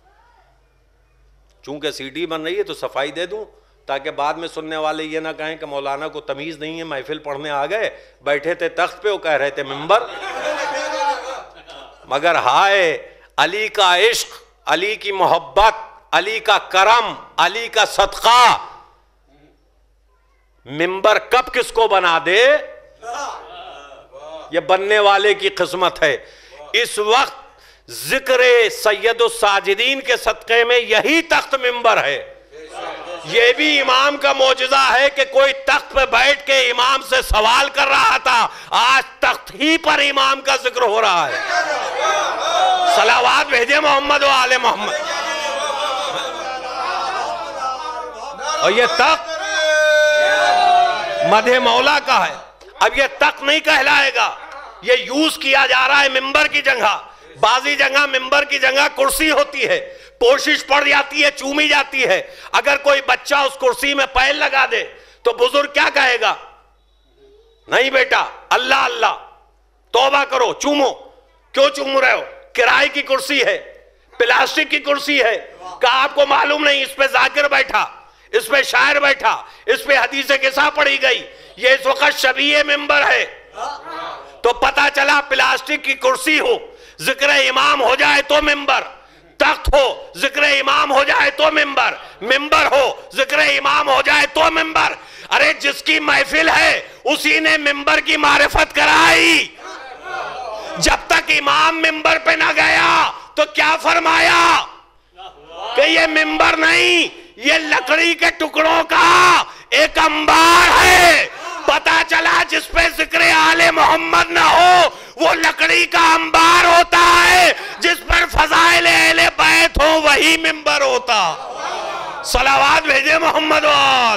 چونکہ سی ڈی بن رہی ہے تو صفائی دے دوں تاکہ بعد میں سننے والے یہ نہ کہیں کہ مولانا کو تمیز نہیں ہے، محفل پڑھنے آ گئے، بیٹھے تھے تخت پہ، وہ کہہ رہے تھے ممبر. مگر ہائے علی کا عشق، علی کی محبت، علی کا کرم، علی کا صدقہ، ممبر کب کس کو بنا دے یہ بننے والے کی قسمت ہے. اس وقت ذکر سید الساجدین کے صدقے میں یہی تخت ممبر ہے. یہ بھی امام کا معجزہ ہے کہ کوئی تخت پہ بیٹھ کے امام سے سوال کر رہا تھا، آج تخت ہی پر امام کا ذکر ہو رہا ہے. صلوات بھیجے محمد و آل محمد. اور یہ تخت مدح مولا کا ہے. اب یہ تخت نہیں کہلائے گا، یہ یوز کیا جا رہا ہے ممبر کی جگہ. بعضی جگہ ممبر کی جگہ کرسی ہوتی ہے، پوشش پڑ جاتی ہے، چومی جاتی ہے. اگر کوئی بچہ اس کرسی میں پیر لگا دے تو بزرگ کیا کہے گا؟ نہیں بیٹا، اللہ اللہ، توبہ کرو، چومو. کیوں چوم رہے ہو؟ کرائے کی کرسی ہے، پلاسٹک کی کرسی ہے. کہا آپ کو معلوم نہیں اس پہ ذاکر بیٹھا، اس پہ شاعر بیٹھا، اس پہ حدیث قصہ پڑھی گئی. یہ اس وقت شبیہ ممبر ہے. تو پتا چلا پلاسٹک کی کرسی ہو، ذکر امام ہو جائے تو ممبر، تخت ہو ذکر امام ہو جائے تو ممبر، ممبر ہو ذکر امام ہو جائے تو ممبر. ارے جس کی محفل ہے اسی نے ممبر کی معرفت کرائی. جب تک امام ممبر پہ نہ گیا تو کیا فرمایا کہ یہ ممبر نہیں، یہ لکڑی کے ٹکڑوں کا ایک انبار ہے۔ پتا چلا جس پہ ذکر آل محمد نہ ہو وہ لکڑی کا انبار ہوتا ہے، جس پر فضائل اہل بیت ہو وہی ممبر ہوتا۔ صلوات بھیجے محمد وال،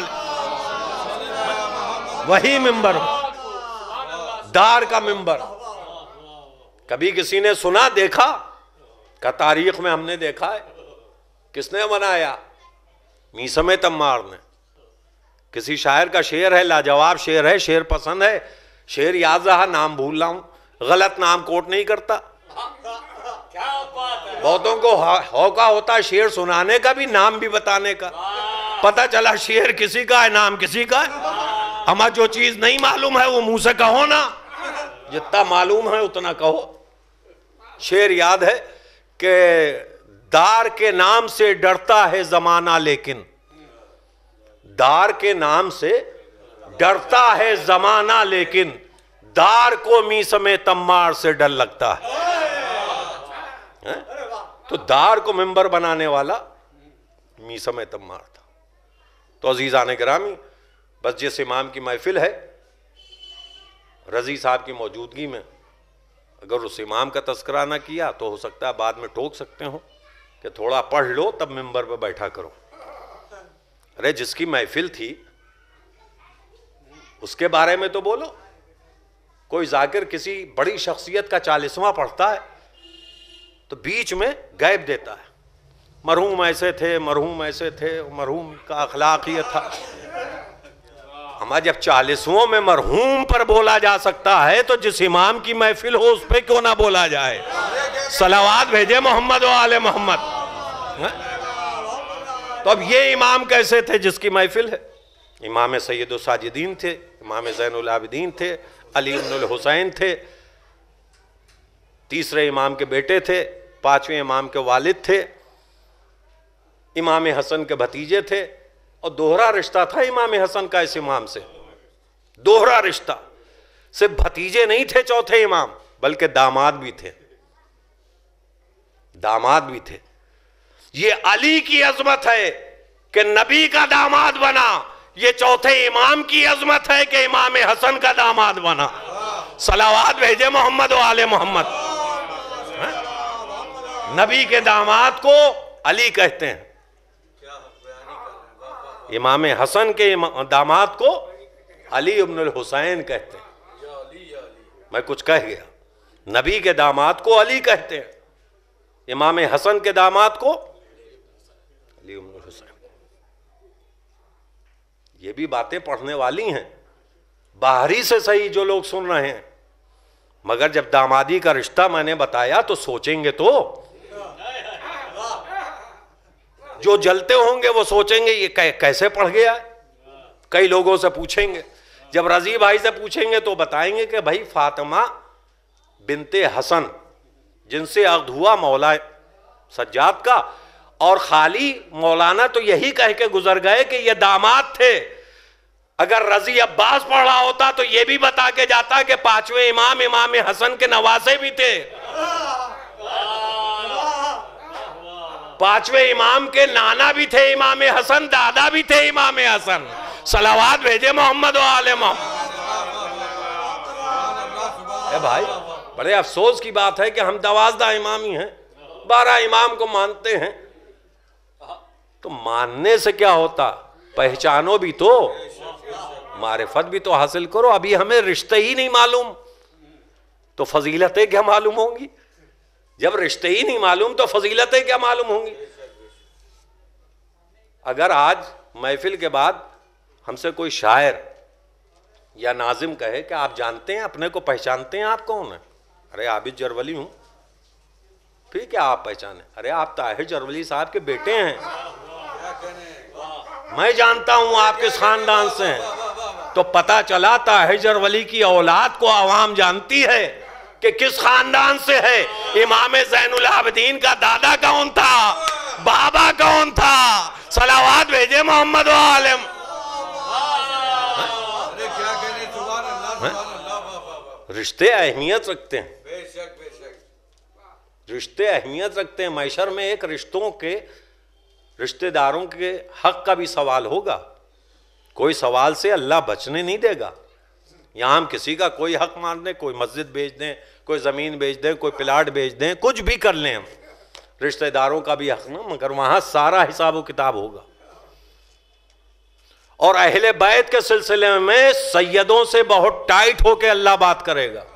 وہی ممبر ہو، دار کا ممبر۔ کبھی کسی نے سنا دیکھا کہ تاریخ میں ہم نے دیکھا ہے؟ کس نے بنایا؟ میثم تمار نے۔ کسی شاعر کا شعر ہے، لاجواب شعر ہے، شعر پسند ہے، شعر یاد رہا، نام بھول رہا ہوں، غلط نام کوٹ نہیں کرتا۔ بہتوں کو ہوکا ہوتا ہے شعر سنانے کا بھی، نام بھی بتانے کا۔ پتہ چلا شعر کسی کا ہے، نام کسی کا ہے۔ ہمیں جو چیز نہیں معلوم ہے وہ منہ سے کہو نا، جتنا معلوم ہے اتنا کہو۔ شعر یاد ہے کہ دار کے نام سے ڈرتا ہے زمانہ، لیکن دار کے نام سے ڈرتا ہے زمانہ، لیکن دار کو میثم تمار سے ڈر لگتا ہے۔ تو دار کو ممبر بنانے والا میثم تمار تھا۔ تو عزیزان گرامی، بس جس امام کی محفل ہے، رضی صاحب کی موجودگی میں اگر اس امام کا تذکرہ نہ کیا تو ہو سکتا ہے بعد میں ٹوک سکتے ہوں کہ تھوڑا پڑھ لو تب ممبر پہ بیٹھا کرو۔ ارے جس کی محفل تھی اس کے بارے میں تو بولو۔ کوئی ذاکر کسی بڑی شخصیت کا 40واں پڑھتا ہے تو بیچ میں غیب دیتا ہے، مرحوم ایسے تھے، مرحوم ایسے تھے، مرحوم کا اخلاق یہ تھا۔ ہمارا جب 40واں میں مرحوم پر بولا جا سکتا ہے تو جس امام کی محفل ہو اس پہ کیوں نہ بولا جائے؟ صلوات بھیجے محمد و آل محمد۔ تو اب یہ امام کیسے تھے جس کی محفل ہے؟ امام سید الساجدین تھے، امام زین العابدین تھے، علی بن الحسین تھے، تیسرے امام کے بیٹے تھے، پانچویں امام کے والد تھے، امام حسن کے بھتیجے تھے، اور دوہرا رشتہ تھا امام حسن کا اس امام سے، دوہرا رشتہ۔ صرف بھتیجے نہیں تھے چوتھے امام، بلکہ داماد بھی تھے، داماد بھی تھے۔ یہ علی کی عظمت ہے کہ نبی کا داماد بنا، یہ چوتھے امام کی عظمت ہے کہ امام حسن کا داماد بنا۔ صلوات بھیجے محمد و آل محمد۔ نبی کے داماد کو علی کہتے ہیں، امام حسن کے داماد کو علی ابن الحسین کہتے ہیں۔ میں کچھ کہہ گیا، نبی کے داماد کو علی کہتے ہیں، امام حسن کے داماد کو علی ابن الحسین۔ یہ بھی باتیں پڑھنے والی ہیں، باہری سے صحیح جو لوگ سن رہے ہیں، مگر جب دامادی کا رشتہ میں نے بتایا تو سوچیں گے تو، جو جلتے ہوں گے وہ سوچیں گے یہ کیسے پڑھ گیا ہے۔ کئی لوگوں سے پوچھیں گے، جب رضی بھائی سے پوچھیں گے تو بتائیں گے کہ بھائی فاطمہ بنت حسن جن سے عقد ہوا مولا سجاد کا، اور خالی مولانا تو یہی کہہ کے گزر گئے کہ یہ داماد تھے۔ اگر رضی عباس پڑھا ہوتا تو یہ بھی بتا کے جاتا کہ پانچویں امام امام حسن کے نواسے بھی تھے، پانچویں امام کے نانا بھی تھے امام حسن، دادا بھی تھے امام حسن۔ صلوات بھیجے محمد و آل محمد۔ اے بھائی بڑے افسوس کی بات ہے کہ ہم 12 امام ہی ہیں، 12 امام کو مانتے ہیں، تو ماننے سے کیا ہوتا؟ پہچانو بھی تو، معرفت بھی تو حاصل کرو۔ ابھی ہمیں رشتے ہی نہیں معلوم تو فضیلتیں کیا معلوم ہوں گی؟ جب رشتے ہی نہیں معلوم تو فضیلتیں کیا معلوم ہوں گی؟ اگر آج محفل کے بعد ہم سے کوئی شاعر یا ناظم کہے کہ آپ جانتے ہیں اپنے کو، پہچانتے ہیں آپ کون ہیں؟ ارے عابد جرولی ہوں۔ پھر کیا آپ پہچانے؟ ارے آپ طاہر جرولی صاحب کے بیٹے ہیں، میں جانتا ہوں آپ کس خاندان سے ہیں۔ تو پتہ چلا طاہر جرولی کی اولاد کو عوام جانتی ہے کہ کس خاندان سے ہے۔ امام زین العابدین کا دادا کون تھا، بابا کون تھا؟ صلوات بھیجے محمد و عالم۔ رشتے اہمیت رکھتے ہیں۔ رشتے اہمیت رکھتے ہیں. معاشر میں ایک رشتوں کے رشتہ داروں کے حق کا بھی سوال ہوگا. کوئی سوال سے اللہ بچنے نہیں دے گا. یہاں ہم کسی کا کوئی حق مان دیں, کوئی مسجد بیچ دیں, کوئی زمین بیچ دیں, کوئی پلاٹ بیچ دیں, کچھ بھی کر لیں ہم, رشتہ داروں کا بھی حق نہ, مگر وہاں سارا حساب و کتاب ہوگا. اور اہل بیت کے سلسلے میں سیدوں سے بہت ٹائٹ ہو کے اللہ بات کرے گا.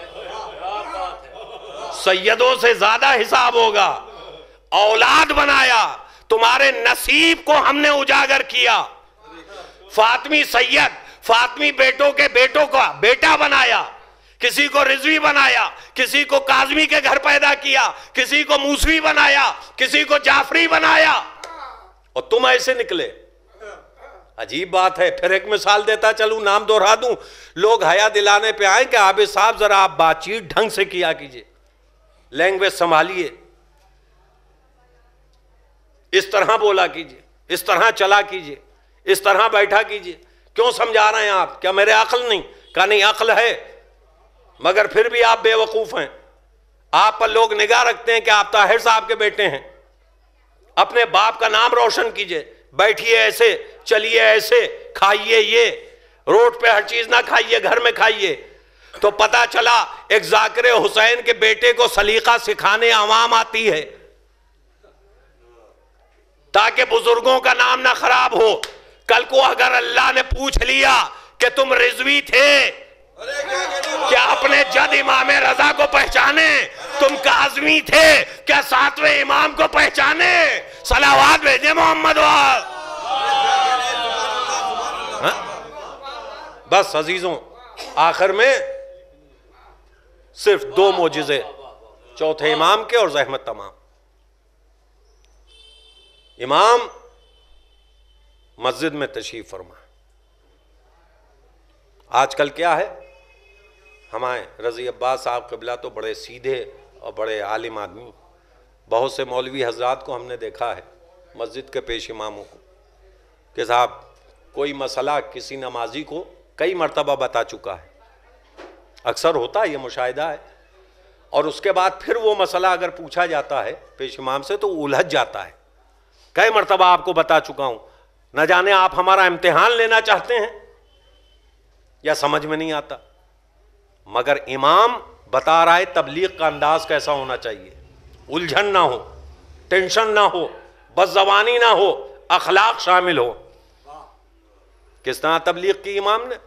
سیدوں سے زیادہ حساب ہوگا. اولاد بنایا, تمہارے نصیب کو ہم نے اجاگر کیا. فاطمی سید, فاطمی بیٹوں کے بیٹوں کا بیٹا بنایا, کسی کو رضوی بنایا, کسی کو کاظمی کے گھر پیدا کیا, کسی کو موسوی بنایا, کسی کو جعفری بنایا, اور تم ایسے نکلے. عجیب بات ہے. پھر ایک مثال دیتا چلوں, نام دہرا دوں, لوگ حیا دلانے پہ آئیں کہ عابد صاحب ذرا آپ بات چیت ڈھنگ سے کیا کیجئے, لینگویج سنبھالیے, اس طرح بولا کیجئے, اس طرح چلا کیجئے, اس طرح بیٹھا کیجئے. کیوں سمجھا رہے ہیں آپ؟ کیا میرے عقل نہیں؟ کہا نہیں, عقل ہے, مگر پھر بھی آپ بے وقوف ہیں. آپ پر لوگ نگاہ رکھتے ہیں کہ آپ طاہر صاحب کے بیٹے ہیں. اپنے باپ کا نام روشن کیجئے, بیٹھیے ایسے, چلیے ایسے, کھائیے یہ, روڈ پہ ہر چیز نہ کھائیے, گھر میں کھائیے. تو پتا چلا ایک ذاکر حسین کے بیٹے کو سلیقہ سکھانے عوام آتی ہے تاکہ بزرگوں کا نام نہ خراب ہو. کل کو اگر اللہ نے پوچھ لیا کہ تم رضوی تھے, کیا اپنے جد امام رضا کو پہچانے؟ تم کاظمی تھے, کیا ساتویں امام کو پہچانے؟ صلوات بھیجے محمد وال. بس عزیزوں, آخر میں صرف 2 معجزے, چوتھے امام کے اور زحمت تمام. امام مسجد میں تشریف فرما. آج کل کیا ہے, ہمارے رضی عباس صاحب قبلہ تو بڑے سیدھے اور بڑے عالم آدمی, بہت سے مولوی حضرات کو ہم نے دیکھا ہے مسجد کے پیش اماموں کو کہ صاحب کوئی مسئلہ کسی نمازی کو کئی مرتبہ بتا چکا ہے, اکثر ہوتا ہے یہ مشاہدہ ہے, اور اس کے بعد پھر وہ مسئلہ اگر پوچھا جاتا ہے پیش امام سے تو الجھ جاتا ہے. کئی مرتبہ آپ کو بتا چکا ہوں, نہ جانے آپ ہمارا امتحان لینا چاہتے ہیں یا سمجھ میں نہیں آتا. مگر امام بتا رہا ہے تبلیغ کا انداز کیسا ہونا چاہیے, الجھن نہ ہو, ٹینشن نہ ہو, بد زبانی نہ ہو, اخلاق شامل ہو. کس طرح تبلیغ کی امام نے؟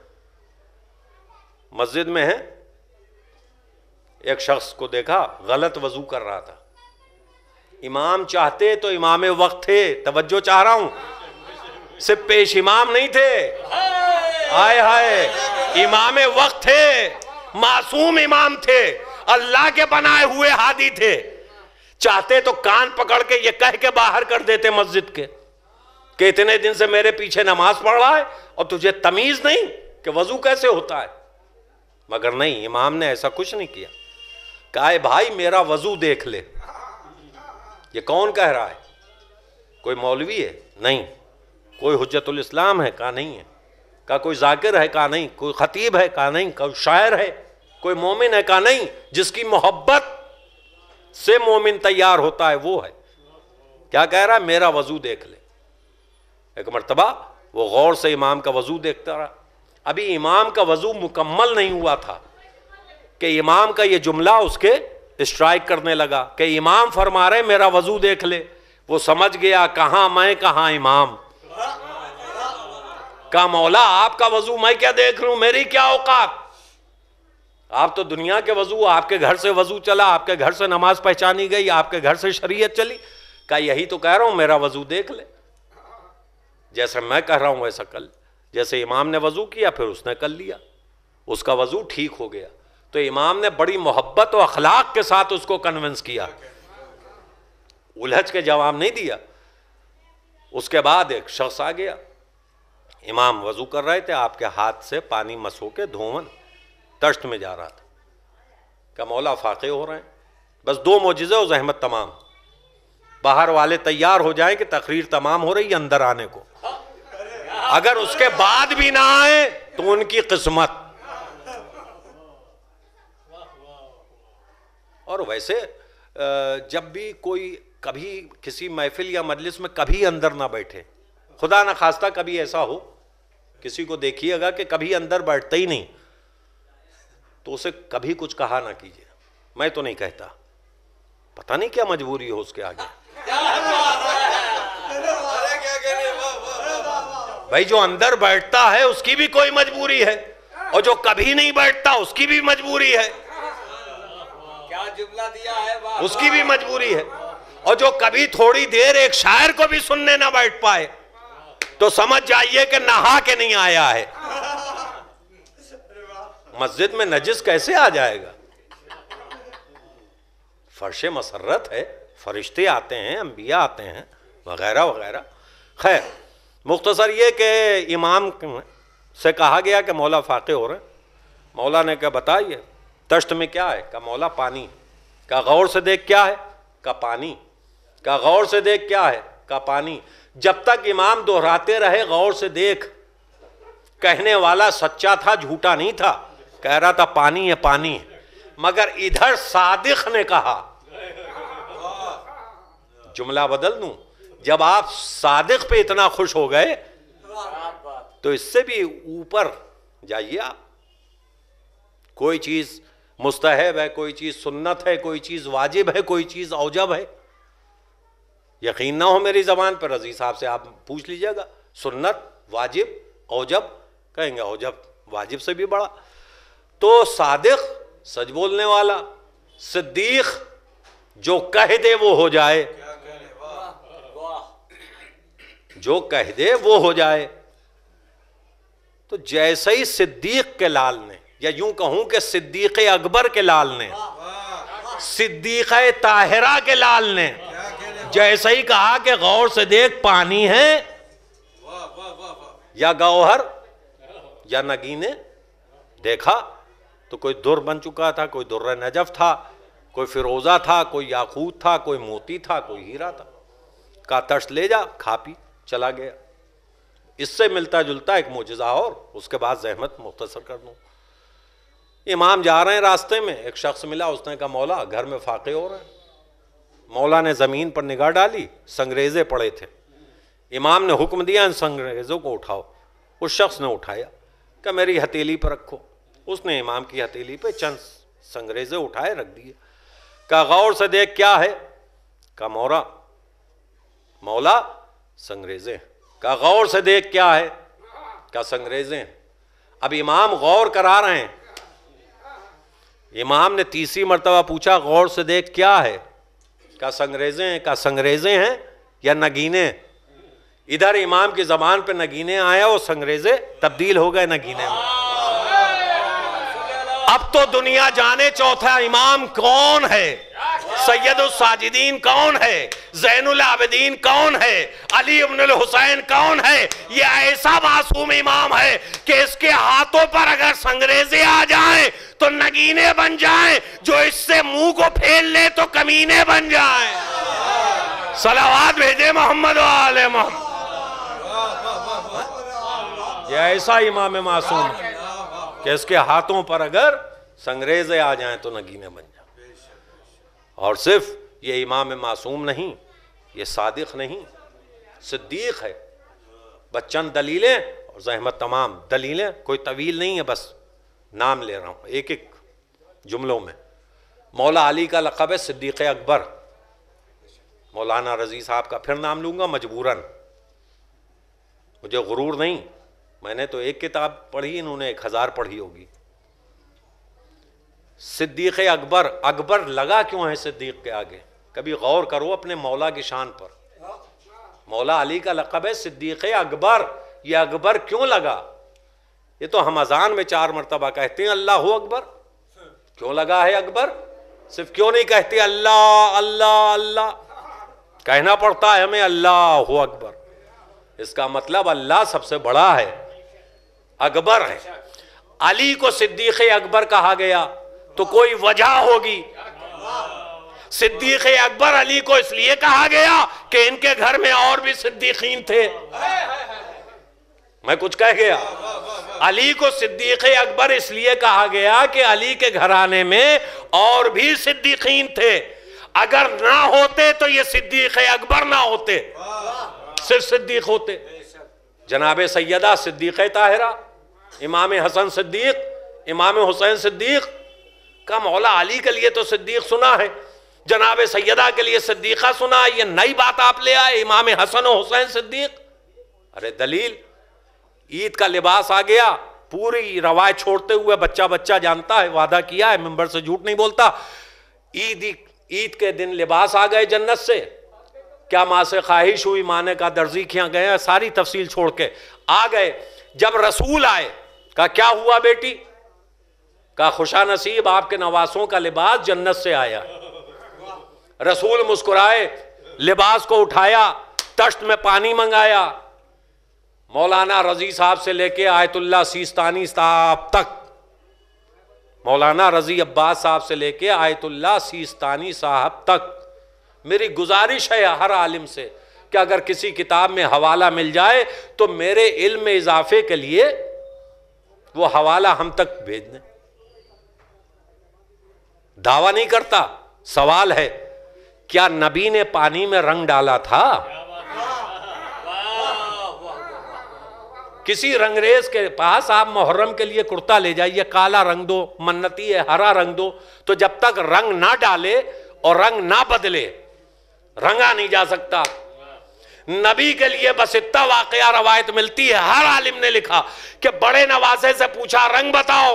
مسجد میں ہے, ایک شخص کو دیکھا غلط وضو کر رہا تھا. امام چاہتے تو امام وقت تھے, توجہ چاہ رہا ہوں, صرف پیش امام نہیں تھے, ہائے ہائے, امام وقت تھے, معصوم امام تھے, اللہ کے بنائے ہوئے ہادی تھے. چاہتے تو کان پکڑ کے یہ کہہ کے باہر کر دیتے مسجد کے کہ اتنے دن سے میرے پیچھے نماز پڑھ رہا ہے اور تجھے تمیز نہیں کہ وضو کیسے ہوتا ہے. مگر نہیں, امام نے ایسا کچھ نہیں کیا. کہا ہے بھائی میرا وضو دیکھ لے. یہ کون کہہ رہا ہے؟ کوئی مولوی ہے؟ نہیں. کوئی حجت الاسلام ہے؟ کہا نہیں ہے. کہا کوئی ذاکر ہے؟ کہا نہیں. کوئی خطیب ہے؟ کہا نہیں. کوئی شاعر ہے؟ کوئی مومن ہے؟ کہا نہیں. جس کی محبت سے مومن تیار ہوتا ہے وہ ہے. کیا کہہ رہا ہے؟ میرا وضو دیکھ لے. ایک مرتبہ وہ غور سے امام کا وضو دیکھتا رہا. ابھی امام کا وضو مکمل نہیں ہوا تھا کہ امام کا یہ جملہ اس کے اسٹرائک کرنے لگا کہ امام فرما رہے میرا وضو دیکھ لے. وہ سمجھ گیا کہاں میں کہاں امام. کہا مولا آپ کا وضو میں کیا دیکھ لوں, میری کیا اوقات. آپ تو دنیا کے وضو, آپ کے گھر سے وضو چلا, آپ کے گھر سے نماز پہچانی گئی, آپ کے گھر سے شریعت چلی. کہا یہی تو کہہ رہا ہوں میرا وضو دیکھ لے. جیسے میں کہہ رہا ہوں ایسا کل. جیسے امام نے وضو کیا پھر اس نے کر لیا, اس کا وضو ٹھیک ہو گیا. تو امام نے بڑی محبت و اخلاق کے ساتھ اس کو کنونس کیا, الجھ کے جواب نہیں دیا. اس کے بعد ایک شخص آ گیا, امام وضو کر رہے تھے, آپ کے ہاتھ سے پانی مسو کے دھون تشت میں جا رہا تھا. کہ مولا فاقے ہو رہے ہیں, بس 2 معجزے اور زحمت تمام. باہر والے تیار ہو جائیں کہ تقریر تمام ہو رہی ہے اندر آنے کو. اگر اس کے بعد بھی نہ آئے تو ان کی قسمت. اور ویسے جب بھی کوئی کبھی کسی محفل یا مجلس میں کبھی اندر نہ بیٹھے، خدا نہ خواستہ کبھی ایسا ہو کسی کو دیکھیے گا کہ کبھی اندر بیٹھتا ہی نہیں، تو اسے کبھی کچھ کہا نہ کیجیے. میں تو نہیں کہتا، پتہ نہیں کیا مجبوری ہو اس کے آگے. بھائی جو اندر بیٹھتا ہے اس کی بھی کوئی مجبوری ہے، اور جو کبھی نہیں بیٹھتا اس کی بھی مجبوری ہے. کیا جملہ دیا ہے، اس کی بھی مجبوری ہے. اور جو کبھی تھوڑی دیر ایک شاعر کو بھی سننے نہ بیٹھ پائے تو سمجھ جائیے کہ نہا کے نہیں آیا ہے. مسجد میں نجس کیسے آ جائے گا؟ فرش مسرت ہے، فرشتے آتے ہیں، انبیاء آتے ہیں وغیرہ وغیرہ. خیر مختصر یہ کہ امام سے کہا گیا کہ مولا فاقے ہو رہے ہیں. مولا نے کہا بتائیے تشت میں کیا ہے؟ کہا مولا پانی. کہا غور سے دیکھ کیا ہے؟ کہا پانی. کہا غور سے دیکھ کیا ہے؟ کہا پانی. جب تک امام دہراتے رہے غور سے دیکھ، کہنے والا سچا تھا جھوٹا نہیں تھا، کہہ رہا تھا پانی ہے پانی ہے. مگر ادھر صادق نے کہا، جملہ بدل دوں، جب آپ صادق پہ اتنا خوش ہو گئے تو اس سے بھی اوپر جائیے آپ. کوئی چیز مستحب ہے، کوئی چیز سنت ہے، کوئی چیز واجب ہے، کوئی چیز اوجب ہے. یقین نہ ہو میری زبان پر، رضی صاحب سے آپ پوچھ لیجئے گا سنت، واجب، اوجب، کہیں گے اوجب واجب سے بھی بڑا. تو صادق سچ بولنے والا، صدیق جو کہہ دے وہ ہو جائے، جو کہہ دے وہ ہو جائے. تو جیسے ہی صدیق کے لال نے، یا یوں کہوں کہ صدیق اکبر کے لال نے، صدیقہ طاہرہ کے لال نے جیسے ہی کہا کہ غور سے دیکھ پانی ہے یا گوہر یا نگینے، دیکھا تو کوئی در بن چکا تھا، کوئی در نجف تھا، کوئی فیروزہ تھا، کوئی یاقوت تھا، کوئی موتی تھا، کوئی ہیرا تھا. کہا تشت لے جا، کھا پی، چلا گیا. اس سے ملتا جلتا ایک معجزہ اور اس کے بعد زحمت مختصر کر دوں. امام جا رہے ہیں راستے میں، ایک شخص ملا، اس نے کہا مولا گھر میں فاقے ہو رہے ہیں. مولا نے زمین پر نگاہ ڈالی، سنگریزے پڑے تھے. امام نے حکم دیا ان سنگریزوں کو اٹھاؤ. اس شخص نے اٹھایا کہ میری ہتھیلی پر رکھو. اس نے امام کی ہتھیلی پہ چند سنگریزے اٹھائے رکھ دیے. کہا غور سے دیکھ کیا ہے؟ کہا مولا سنگریزے. کہا غور سے دیکھ کیا ہے؟ کہا سنگریزے. اب امام غور کرا رہے ہیں. امام نے تیسری مرتبہ پوچھا غور سے دیکھ کیا ہے؟ کہا سنگریزے ہیں. کہا سنگریزے ہیں یا نگینے؟ ادھر امام کی زبان پہ نگینے آیا اور سنگریزے تبدیل ہو گئے نگینے میں. اب تو دنیا جانے چوتھا امام کون ہے، سید الساجدین کون ہے، زین العابدین کون ہے، علی ابن الحسین کون ہے. یہ ایسا معصوم امام ہے کہ اس کے ہاتھوں پر اگر سنگریزے آ جائیں تو نگینے بن جائیں، جو اس سے منہ کو پھیل لے تو کمینے بن جائیں. صلوات بھیجے محمد و آل محمد. یہ ایسا امام معصوم ہے کہ اس کے ہاتھوں پر اگر سنگریزے آ جائیں تو نگینے بن جائیں. اور صرف یہ امام معصوم نہیں، یہ صادق نہیں، صدیق ہے. بس چند دلیلیں اور زحمت تمام. دلیلیں کوئی طویل نہیں ہے، بس نام لے رہا ہوں ایک ایک جملوں میں. مولا علی کا لقب ہے صدیق اکبر. مولانا رضی صاحب کا پھر نام لوں گا مجبوراً، مجھے غرور نہیں. میں نے تو ایک کتاب پڑھی، انہوں نے 1000 پڑھی ہوگی. صدیق اکبر، اکبر لگا کیوں ہے صدیق کے آگے؟ کبھی غور کرو اپنے مولا کی شان پر. مولا علی کا لقب ہے صدیق اکبر، یہ اکبر کیوں لگا؟ یہ تو ہم اذان میں 4 مرتبہ کہتے ہیں اللہ اکبر، کیوں لگا ہے اکبر؟ صرف کیوں نہیں کہتے اللہ اللہ اللہ؟ کہنا پڑتا ہے ہمیں اللہ اکبر. اس کا مطلب اللہ سب سے بڑا ہے، اکبر ہے. علی کو صدیق اکبر کہا گیا تو کوئی وجہ ہوگی. صدیق اکبر علی کو اس لیے کہا گیا کہ ان کے گھر میں اور بھی صدیقین تھے. میں کچھ کہہ گیا؟ علی کو صدیق اکبر اس لیے کہا گیا کہ علی کے گھرانے میں اور بھی صدیقین تھے. اگر نہ ہوتے تو یہ صدیق اکبر نہ ہوتے، صرف صدیق ہوتے۔ جناب سیدہ صدیقہ طاہرہ، امام حسن صدیق، امام حسین صدیق کا مولا علی کے لیے تو صدیق سنا ہے، جناب سیدہ کے لیے صدیقہ سنا ہے، یہ نئی بات آپ لے آئے امام حسن و حسین صدیق۔ ارے دلیل، عید کا لباس آ گیا، پوری روایت چھوڑتے ہوئے بچہ بچہ جانتا ہے، وعدہ کیا ہے، منبر سے جھوٹ نہیں بولتا، عید کے دن لباس آ گئے جنت سے، کیا ماں سے خواہش ہوئی، ماں نے کہا درزی کیا گئے، ساری تفصیل چھوڑ کے آ گئے۔ جب رسول آئے کہا کیا ہوا بیٹی، کہا خوشا نصیب آپ کے نواسوں کا لباس جنت سے آیا۔ رسول مسکرائے، لباس کو اٹھایا، تشت میں پانی منگایا، مولانا رضی صاحب سے لے کے آیت اللہ سیستانی صاحب تک، مولانا رضی عباس صاحب سے لے کے آیت اللہ سیستانی صاحب تک، میری گزارش ہے ہر عالم سے کہ اگر کسی کتاب میں حوالہ مل جائے تو میرے علم میں اضافے کے لیے وہ حوالہ ہم تک بھیج دیں۔ دعویٰ نہیں کرتا، سوال ہے کیا نبی نے پانی میں رنگ ڈالا تھا؟ کسی رنگریز کے پاس آپ محرم کے لیے کرتا لے جائیے، کالا رنگ دو، منتی ہے ہرا رنگ دو، تو جب تک رنگ نہ ڈالے اور رنگ نہ بدلے رنگا نہیں جا سکتا۔ نبی کے لیے بس اتنا واقعہ روایت ملتی ہے، ہر عالم نے لکھا کہ بڑے نواسے سے پوچھا رنگ بتاؤ،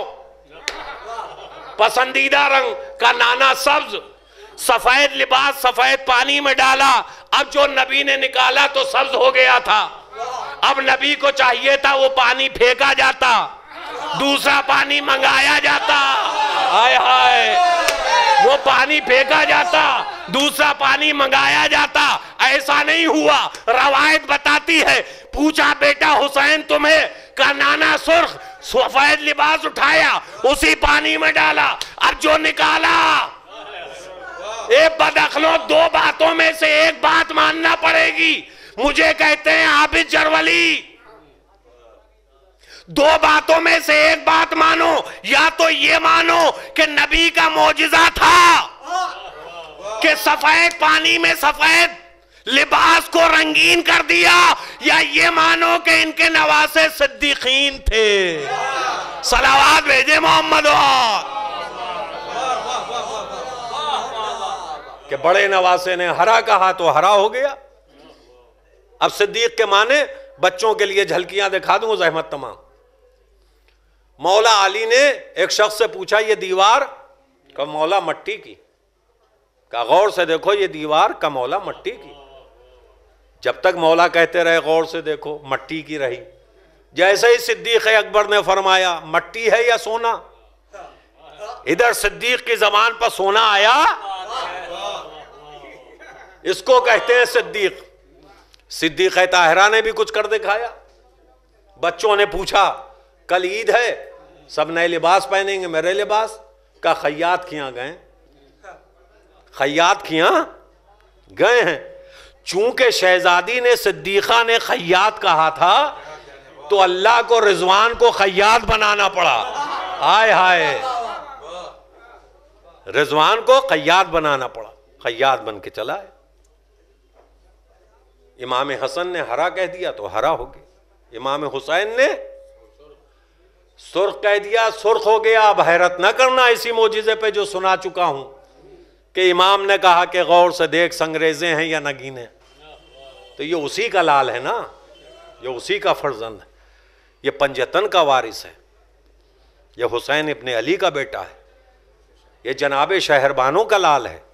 پسندیدہ رنگ کا نانا سبز، سفید لباس سفید پانی میں ڈالا، اب جو نبی نے نکالا تو سبز ہو گیا تھا، اب نبی کو چاہیے تھا وہ پانی پھینکا جاتا، دوسرا پانی منگایا جاتا، ہائے ہائے وہ پانی پھینکا جاتا، دوسرا پانی منگایا جاتا، ایسا نہیں ہوا۔ روایت بتاتی ہے پوچھا بیٹا حسین تمہیں، کا نانا سرخ سفید لباس اٹھایا اسی پانی میں ڈالا، اب جو نکالا، اے بداخلوں دو باتوں میں سے ایک بات ماننا پڑے گی، مجھے کہتے ہیں عابد جرولی، دو باتوں میں سے ایک بات مانو، یا تو یہ مانو کہ نبی کا معجزہ تھا کہ سفید پانی میں سفید لباس کو رنگین کر دیا، یا یہ مانو کہ ان کے نواسے صدیقین تھے۔ صلوات بھیجے محمد کہ بڑے نواسے نے ہرا کہا تو ہرا ہو گیا۔ اب صدیق کے معنی بچوں کے لیے جھلکیاں دکھا دوں زحمت تمام۔ مولا علی نے ایک شخص سے پوچھا یہ دیوار کا مولا مٹی کی، کہا غور سے دیکھو یہ دیوار کا مولا مٹی کی، جب تک مولا کہتے رہے غور سے دیکھو مٹی کی رہی، جیسے ہی صدیق اکبر نے فرمایا مٹی ہے یا سونا، ادھر صدیق کی زبان پر سونا آیا، اس کو کہتے ہیں صدیق۔ صدیقہ طاہرہ نے بھی کچھ کر دکھایا۔ بچوں نے پوچھا کل عید ہے سب نئے لباس پہنیں گے، میرے لباس کا خیاط کیاں گئے، خیاط کیاں گئے ہیں، چونکہ شہزادی نے صدیقہ نے خیاط کہا تھا تو اللہ کو رضوان کو خیاط بنانا پڑا، ہائے ہائے رضوان کو خیاط بنانا پڑا، خیاط بن کے چلا ہے۔ امام حسن نے ہرا کہہ دیا تو ہرا ہو گیا، امام حسین نے سرخ کہہ دیا سرخ ہو گیا۔ اب حیرت نہ کرنا اسی معجزے پہ جو سنا چکا ہوں کہ امام نے کہا کہ غور سے دیکھ سنگریزیں ہیں یا نگینے، تو یہ اسی کا لال ہے نا، یہ اسی کا فرزند ہے، یہ پنجتن کا وارث ہے، یہ حسین ابن علی کا بیٹا ہے، یہ جناب شہربانوں کا لال ہے۔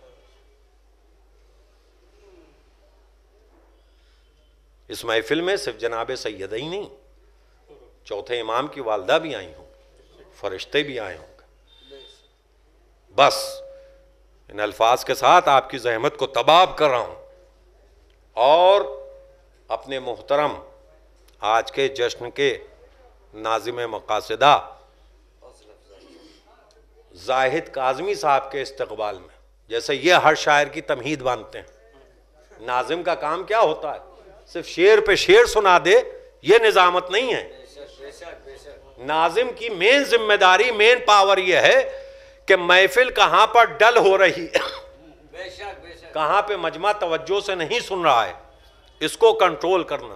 اس محفل میں صرف جناب سیدہ ہی نہیں، چوتھے امام کی والدہ بھی آئی ہوں، فرشتے بھی آئے ہوں گے۔ بس ان الفاظ کے ساتھ آپ کی زحمت کو تباب کر رہا ہوں، اور اپنے محترم آج کے جشن کے ناظم مقاصدہ زاہد کاظمی صاحب کے استقبال میں، جیسے یہ ہر شاعر کی تمہید باندھتے ہیں، ناظم کا کام کیا ہوتا ہے، صرف شعر پہ شعر سنا دے، یہ نظامت نہیں ہے۔ ناظم کی مین ذمہ داری، مین پاور یہ ہے کہ محفل کہاں پر ڈل ہو رہی ہے، کہاں پہ مجمع توجہ سے نہیں سن رہا ہے، اس کو کنٹرول کرنا۔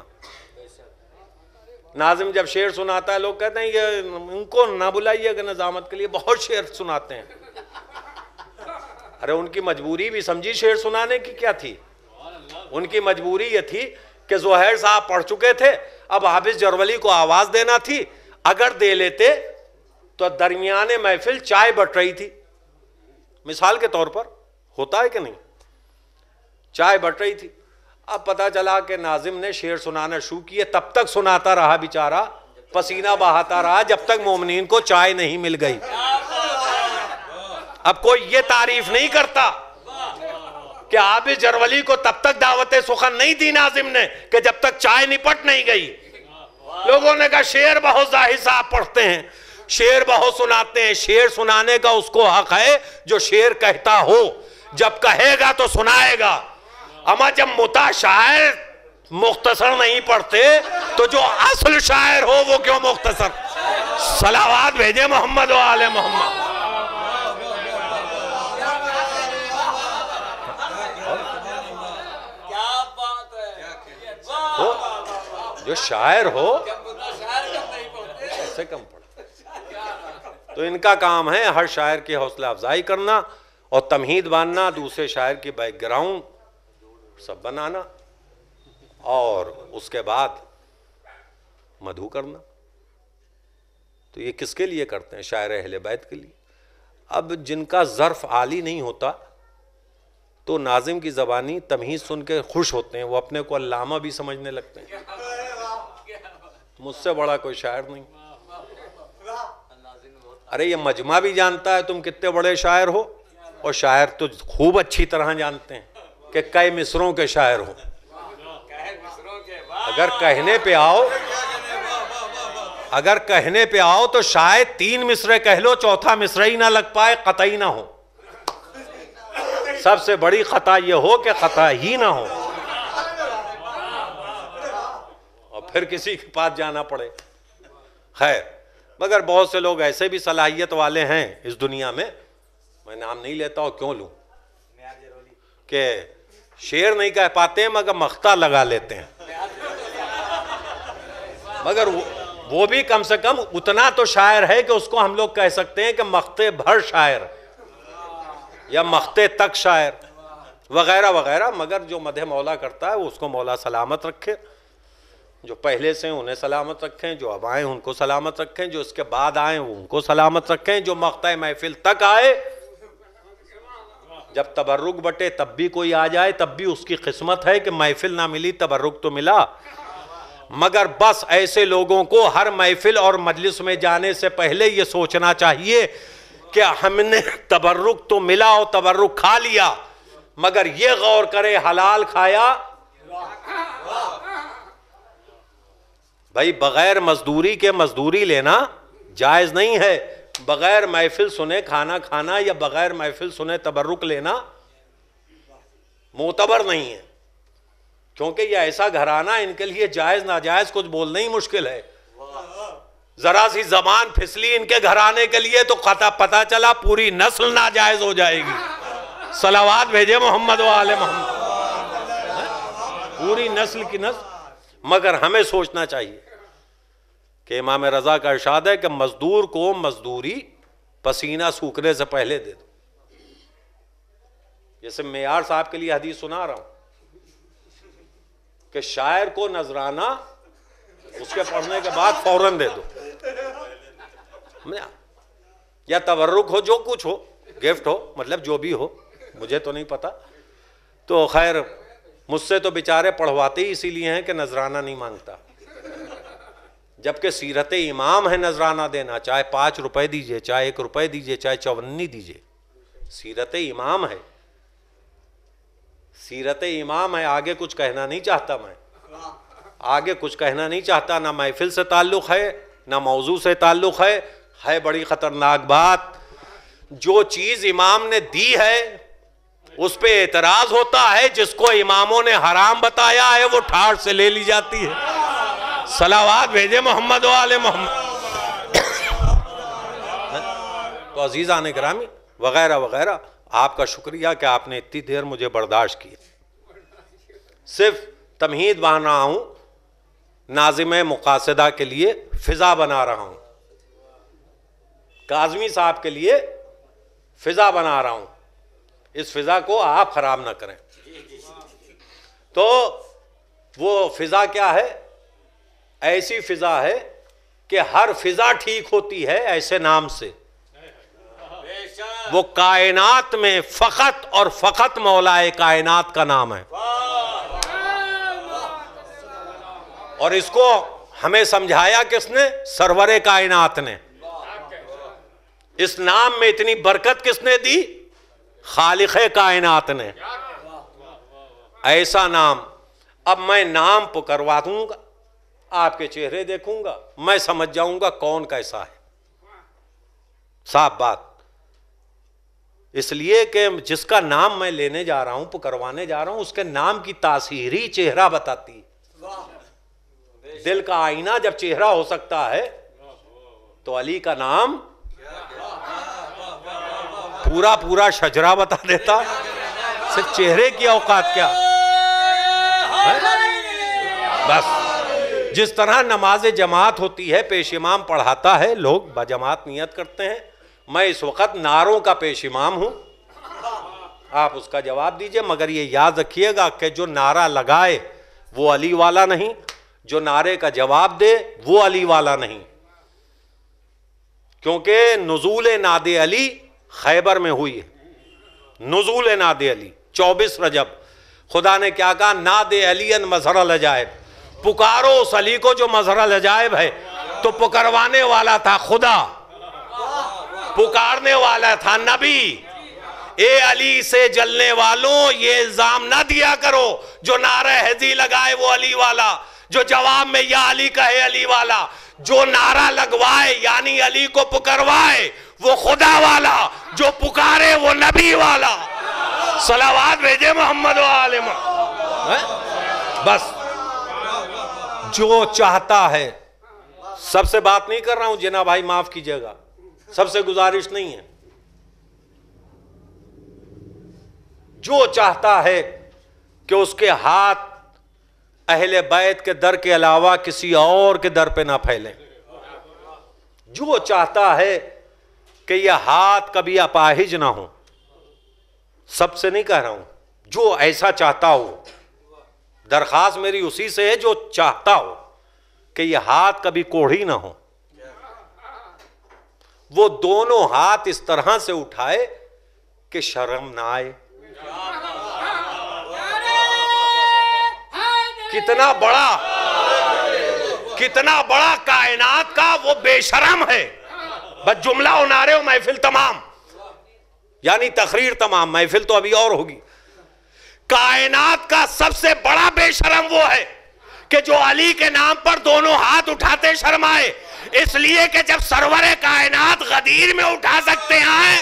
ناظم جب شعر سناتا ہے لوگ کہتے ہیں یہ ان کو نہ بلائیے گا نظامت کے لیے، بہت شعر سناتے ہیں۔ ارے ان کی مجبوری بھی سمجھی شعر سنانے کی کیا تھی؟ ان کی مجبوری یہ تھی کہ زہیر صاحب پڑھ چکے تھے، اب حافظ جرولی کو آواز دینا تھی، اگر دے لیتے تو درمیان محفل چائے بٹ رہی تھی، مثال کے طور پر ہوتا ہے کہ نہیں، چائے بٹ رہی تھی۔ اب پتا چلا کہ ناظم نے شعر سنانا شروع کیے، تب تک سناتا رہا بیچارہ، پسینہ بہاتا رہا جب تک مومنین کو چائے نہیں مل گئی۔ اب کوئی یہ تعریف نہیں کرتا کہ حافظ جرولی کو تب تک دعوت سخن نہیں دی ناظم نے کہ جب تک چائے نپٹ نہیں گئی۔ لوگوں نے کہا شعر بہت ظاہر صاحب پڑھتے ہیں، شعر بہت سناتے ہیں، شعر سنانے کا اس کو حق ہے جو شعر کہتا ہو، جب کہے گا تو سنائے گا۔ اما جب متا شاعر مختصر نہیں پڑھتے تو جو اصل شاعر ہو وہ کیوں مختصر؟ صلوات بھیجے محمد و آل محمد۔ جو شاعر ہو ایسے کم پڑھتا۔ تو ان کا کام ہے ہر شاعر کی حوصلہ افزائی کرنا اور تمہید باندھنا، دوسرے شاعر کی بیک گراؤنڈ سب بنانا، اور اس کے بعد مدھو کرنا۔ تو یہ کس کے لیے کرتے ہیں؟ شاعر اہل بیت کے لیے۔ اب جن کا ظرف عالی نہیں ہوتا تو ناظم کی زبانی تمہید سن کے خوش ہوتے ہیں، وہ اپنے کو علامہ بھی سمجھنے لگتے ہیں، مجھ سے بڑا کوئی شاعر نہیں۔ ارے یہ مجمع بھی جانتا ہے تم کتنے بڑے شاعر ہو، اور شاعر تو خوب اچھی طرح جانتے ہیں کہ کئی مصروں کے شاعر ہو۔ اگر کہنے پہ آؤ تو شاید 3 مصرے کہہ لو، چوتھا مصرے ہی نہ لگ پائے، قطعی نہ ہو۔ سب سے بڑی خطا یہ ہو کہ خطا ہی نہ ہو، اور پھر کسی کے پاس جانا پڑے۔ خیر، مگر بہت سے لوگ ایسے بھی صلاحیت والے ہیں اس دنیا میں نام نہیں لیتا ہوں، کیوں لوں، کہ شعر نہیں کہہ پاتے مگر مقطع لگا لیتے ہیں، مگر وہ بھی کم سے کم اتنا تو شاعر ہے کہ اس کو ہم لوگ کہہ سکتے ہیں کہ مقطع بھر شاعر یا مقطع تک شاعر وغیرہ وغیرہ۔ مگر جو مدح مولا کرتا ہے اس کو مولا سلامت رکھے، جو پہلے سے انہیں سلامت رکھیں، جو اب آئیں ان کو سلامت رکھیں، جو اس کے بعد آئیں ان کو سلامت رکھیں، جو مقطع محفل تک آئے، جب تبرک بٹے تب بھی کوئی آ جائے تب بھی اس کی قسمت ہے کہ محفل نہ ملی تبرک تو ملا۔ مگر بس ایسے لوگوں کو ہر محفل اور مجلس میں جانے سے پہلے یہ سوچنا چاہیے کہ ہم نے تبرک تو ملا اور تبرک کھا لیا، مگر یہ غور کرے حلال کھایا؟ بھائی بغیر مزدوری کے مزدوری لینا جائز نہیں ہے، بغیر محفل سنے کھانا کھانا یا بغیر محفل سنے تبرک لینا معتبر نہیں ہے، کیونکہ یہ ایسا گھرانہ ان کے لیے جائز ناجائز کچھ بولنا ہی مشکل ہے۔ ذرا سی زبان پھسلی ان کے گھرانے کے لیے تو پتہ چلا پوری نسل ناجائز ہو جائے گی۔ صلوات بھیجے محمد و آل محمد، پوری نسل کی نسل۔ مگر ہمیں سوچنا چاہیے کہ امام رضا کا ارشاد ہے کہ مزدور کو مزدوری پسینہ سوکھنے سے پہلے دے دو۔ جیسے معیار صاحب کے لیے حدیث سنا رہا ہوں کہ شاعر کو نذرانہ اس کے پڑھنے کے بعد فوراً دے دو، یا تبرک ہو، جو کچھ ہو، گفٹ ہو، مطلب جو بھی ہو، مجھے تو نہیں پتا۔ تو خیر مجھ سے تو بیچارے پڑھواتے ہی اسی لیے ہیں کہ نذرانہ نہیں مانگتا، جبکہ سیرت امام ہے نذرانہ دینا، چاہے 5 روپے دیجئے، چاہے 1 روپے دیجئے، چاہے 54 دیجئے، سیرت امام ہے، سیرت امام ہے۔ آگے کچھ کہنا نہیں چاہتا، میں آگے کچھ کہنا نہیں چاہتا، نہ محفل سے تعلق ہے نہ موضوع سے تعلق ہے بڑی خطرناک بات۔ جو چیز امام نے دی ہے اس پہ اعتراض ہوتا ہے، جس کو اماموں نے حرام بتایا ہے وہ ٹھاڑ سے لے لی جاتی ہے۔ صلوات بھیجے محمد و آل محمد۔ تو عزیزان گرامی وغیرہ وغیرہ آپ کا شکریہ کہ آپ نے اتنی دیر مجھے برداشت کی. صرف تمہید بنا رہا ہوں، ناظم مقاصدہ کے لیے فضا بنا رہا ہوں، کاظمی صاحب کے لیے فضا بنا رہا ہوں. اس فضا کو آپ خراب نہ کریں. تو وہ فضا کیا ہے؟ ایسی فضا ہے کہ ہر فضا ٹھیک ہوتی ہے ایسے نام سے. وہ کائنات میں فقط اور فقط مولائے کائنات کا نام ہے. اور اس کو ہمیں سمجھایا کس نے؟ سرور کائنات نے. اس نام میں اتنی برکت کس نے دی؟ خالق کائنات نے. ایسا نام. اب میں نام پکروا دوں گا، آپ کے چہرے دیکھوں گا، میں سمجھ جاؤں گا کون کیسا ہے. صاف بات. اس لیے کہ جس کا نام میں لینے جا رہا ہوں، پکروانے جا رہا ہوں، اس کے نام کی تاثیری چہرہ بتاتی. دل کا آئینہ جب چہرہ ہو سکتا ہے تو علی کا نام پورا پورا شجرہ بتا دیتا. صرف چہرے کی اوقات کیا. بس جس طرح نماز جماعت ہوتی ہے، پیش امام پڑھاتا ہے، لوگ بجماعت نیت کرتے ہیں. میں اس وقت نعروں کا پیش امام ہوں، آپ اس کا جواب دیجئے. مگر یہ یاد رکھیے گا کہ جو نعرہ لگائے وہ علی والا نہیں، جو نعرے کا جواب دے وہ علی والا نہیں. کیونکہ نزول ناد علی خیبر میں ہوئی ہے. نزول ناد علی 24 رجب. خدا نے کیا کہا؟ ناد علی مظہر العجائب. پکارو اس علی کو جو مظہر العجائب ہے. تو پکروانے والا تھا خدا، پکارنے والا تھا نبی. اے علی سے جلنے والوں یہ الزام نہ دیا کرو جو نعرہ حیضی لگائے وہ علی والا، جو جواب میں یا علی کہے علی والا. جو نعرہ لگوائے یعنی علی کو پکروائے وہ خدا والا، جو پکارے وہ نبی والا. صلوات بھیجے محمد و آل محمد. بس جو چاہتا ہے، سب سے بات نہیں کر رہا ہوں جناب بھائی، معاف کیجئے گا، سب سے گزارش نہیں ہے. جو چاہتا ہے کہ اس کے ہاتھ اہل بیت کے در کے علاوہ کسی اور کے در پہ نہ پھیلیں، جو چاہتا ہے کہ یہ ہاتھ کبھی اپاہج نہ ہو، سب سے نہیں کہہ رہا ہوں، جو ایسا چاہتا ہو، درخواست میری اسی سے ہے جو چاہتا ہو کہ یہ ہاتھ کبھی کوڑھی نہ ہو، وہ دونوں ہاتھ اس طرح سے اٹھائے کہ شرم نہ آئے. کتنا بڑا کائنات کا وہ بے شرم ہے. بس جملہ و نعرے و محفل تمام، یعنی تقریر تمام، محفل تو ابھی اور ہوگی. کائنات کا سب سے بڑا بے شرم وہ ہے کہ جو علی کے نام پر دونوں ہاتھ اٹھاتے شرمائے. اس لیے کہ جب سرور کائنات غدیر میں اٹھا سکتے ہیں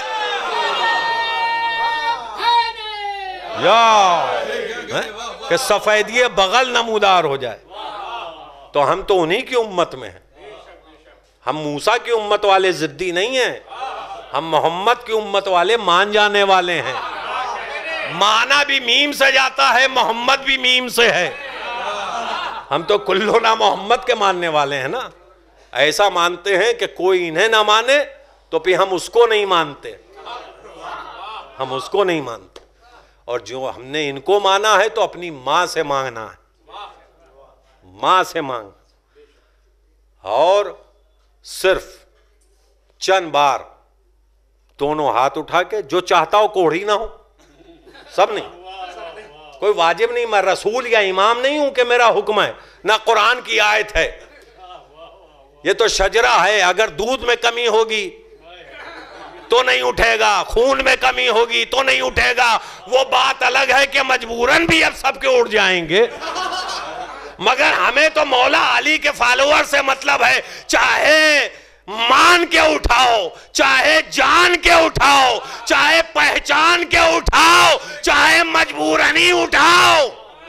یا کہ سفیدی بغل نمودار ہو جائے، تو ہم تو انہی کی امت میں ہیں. ہم موسیٰ کی امت والے ضدی نہیں ہیں، ہم محمد کی امت والے مان جانے والے ہیں. مانا بھی میم سے جاتا ہے، محمد بھی میم سے ہے. ہم تو کلنا محمد کے ماننے والے ہیں نا. ایسا مانتے ہیں کہ کوئی انہیں نہ مانے تو پھر ہم اس کو نہیں مانتے، ہم اس کو نہیں مانتے. اور جو ہم نے ان کو مانا ہے تو اپنی ماں سے مانگنا ہے، ماں سے مانگ. اور صرف چند بار دونوں ہاتھ اٹھا کے جو چاہتا ہو کوڑھی نہ ہو، سب نہیں، کوئی واجب نہیں. میں رسول یا امام نہیں ہوں کہ میرا حکم ہے، نہ قرآن کی آیت ہے. یہ تو شجرہ ہے. اگر دودھ میں کمی ہوگی تو نہیں اٹھے گا، خون میں کمی ہوگی تو نہیں اٹھے گا. وہ بات الگ ہے کہ مجبوراً بھی اب سب کے اٹھ جائیں گے. مگر ہمیں تو مولا علی کے فالوور سے مطلب ہے. چاہے مان کے اٹھاؤ، چاہے جان کے اٹھاؤ، چاہے پہچان کے اٹھاؤ، چاہے مجبوراً ہی اٹھاؤ،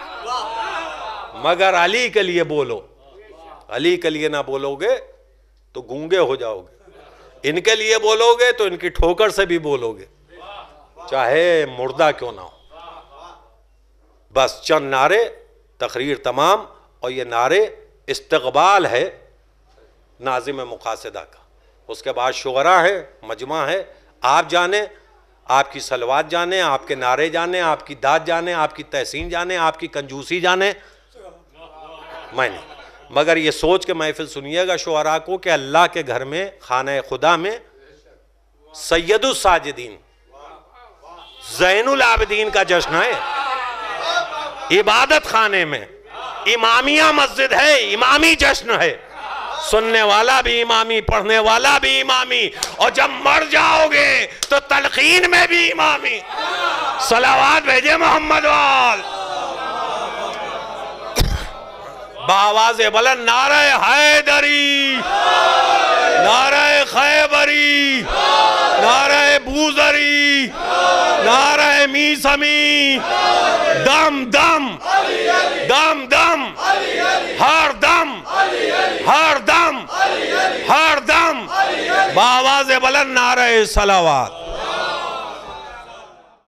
مگر علی کے لیے بولو. علی کے لیے نہ بولو گے تو گونگے ہو جاؤ گے، ان کے لیے بولو گے تو ان کی ٹھوکر سے بھی بولو گے. چاہے مردہ کیوں نہ ہو. بس چند نعرے، تقریر تمام. اور یہ نعرے استقبال ہے ناظم مقاصدہ کا. اس کے بعد شعراء ہے، مجمع ہے. آپ جانیں، آپ کی صلوات جانیں، آپ کے نعرے جانیں، آپ کی داد جانیں، آپ کی تحسین جانیں، آپ کی کنجوسی جانیں، میں نہیں. مگر یہ سوچ کے محفل سنیے گا شعراء کو کہ اللہ کے گھر میں، خانہ خدا میں سید الساجدین، زین العابدین کا جشن ہے. عبادت خانے میں امامیہ مسجد ہے، امامی جشن ہے. سننے والا بھی امامی، پڑھنے والا بھی امامی، اور جب مر جاؤ گے تو تلقین میں بھی امامی. صلوات بھیجے محمد وال. بآواز بلند نعرہ حیدری، نعرہ خیبری، نعرہ بوذری، نعرہ میثمی. دم دم دم دم، ہر دم ہر دم ہر دم. بآواز بلند نعرہ صلوات.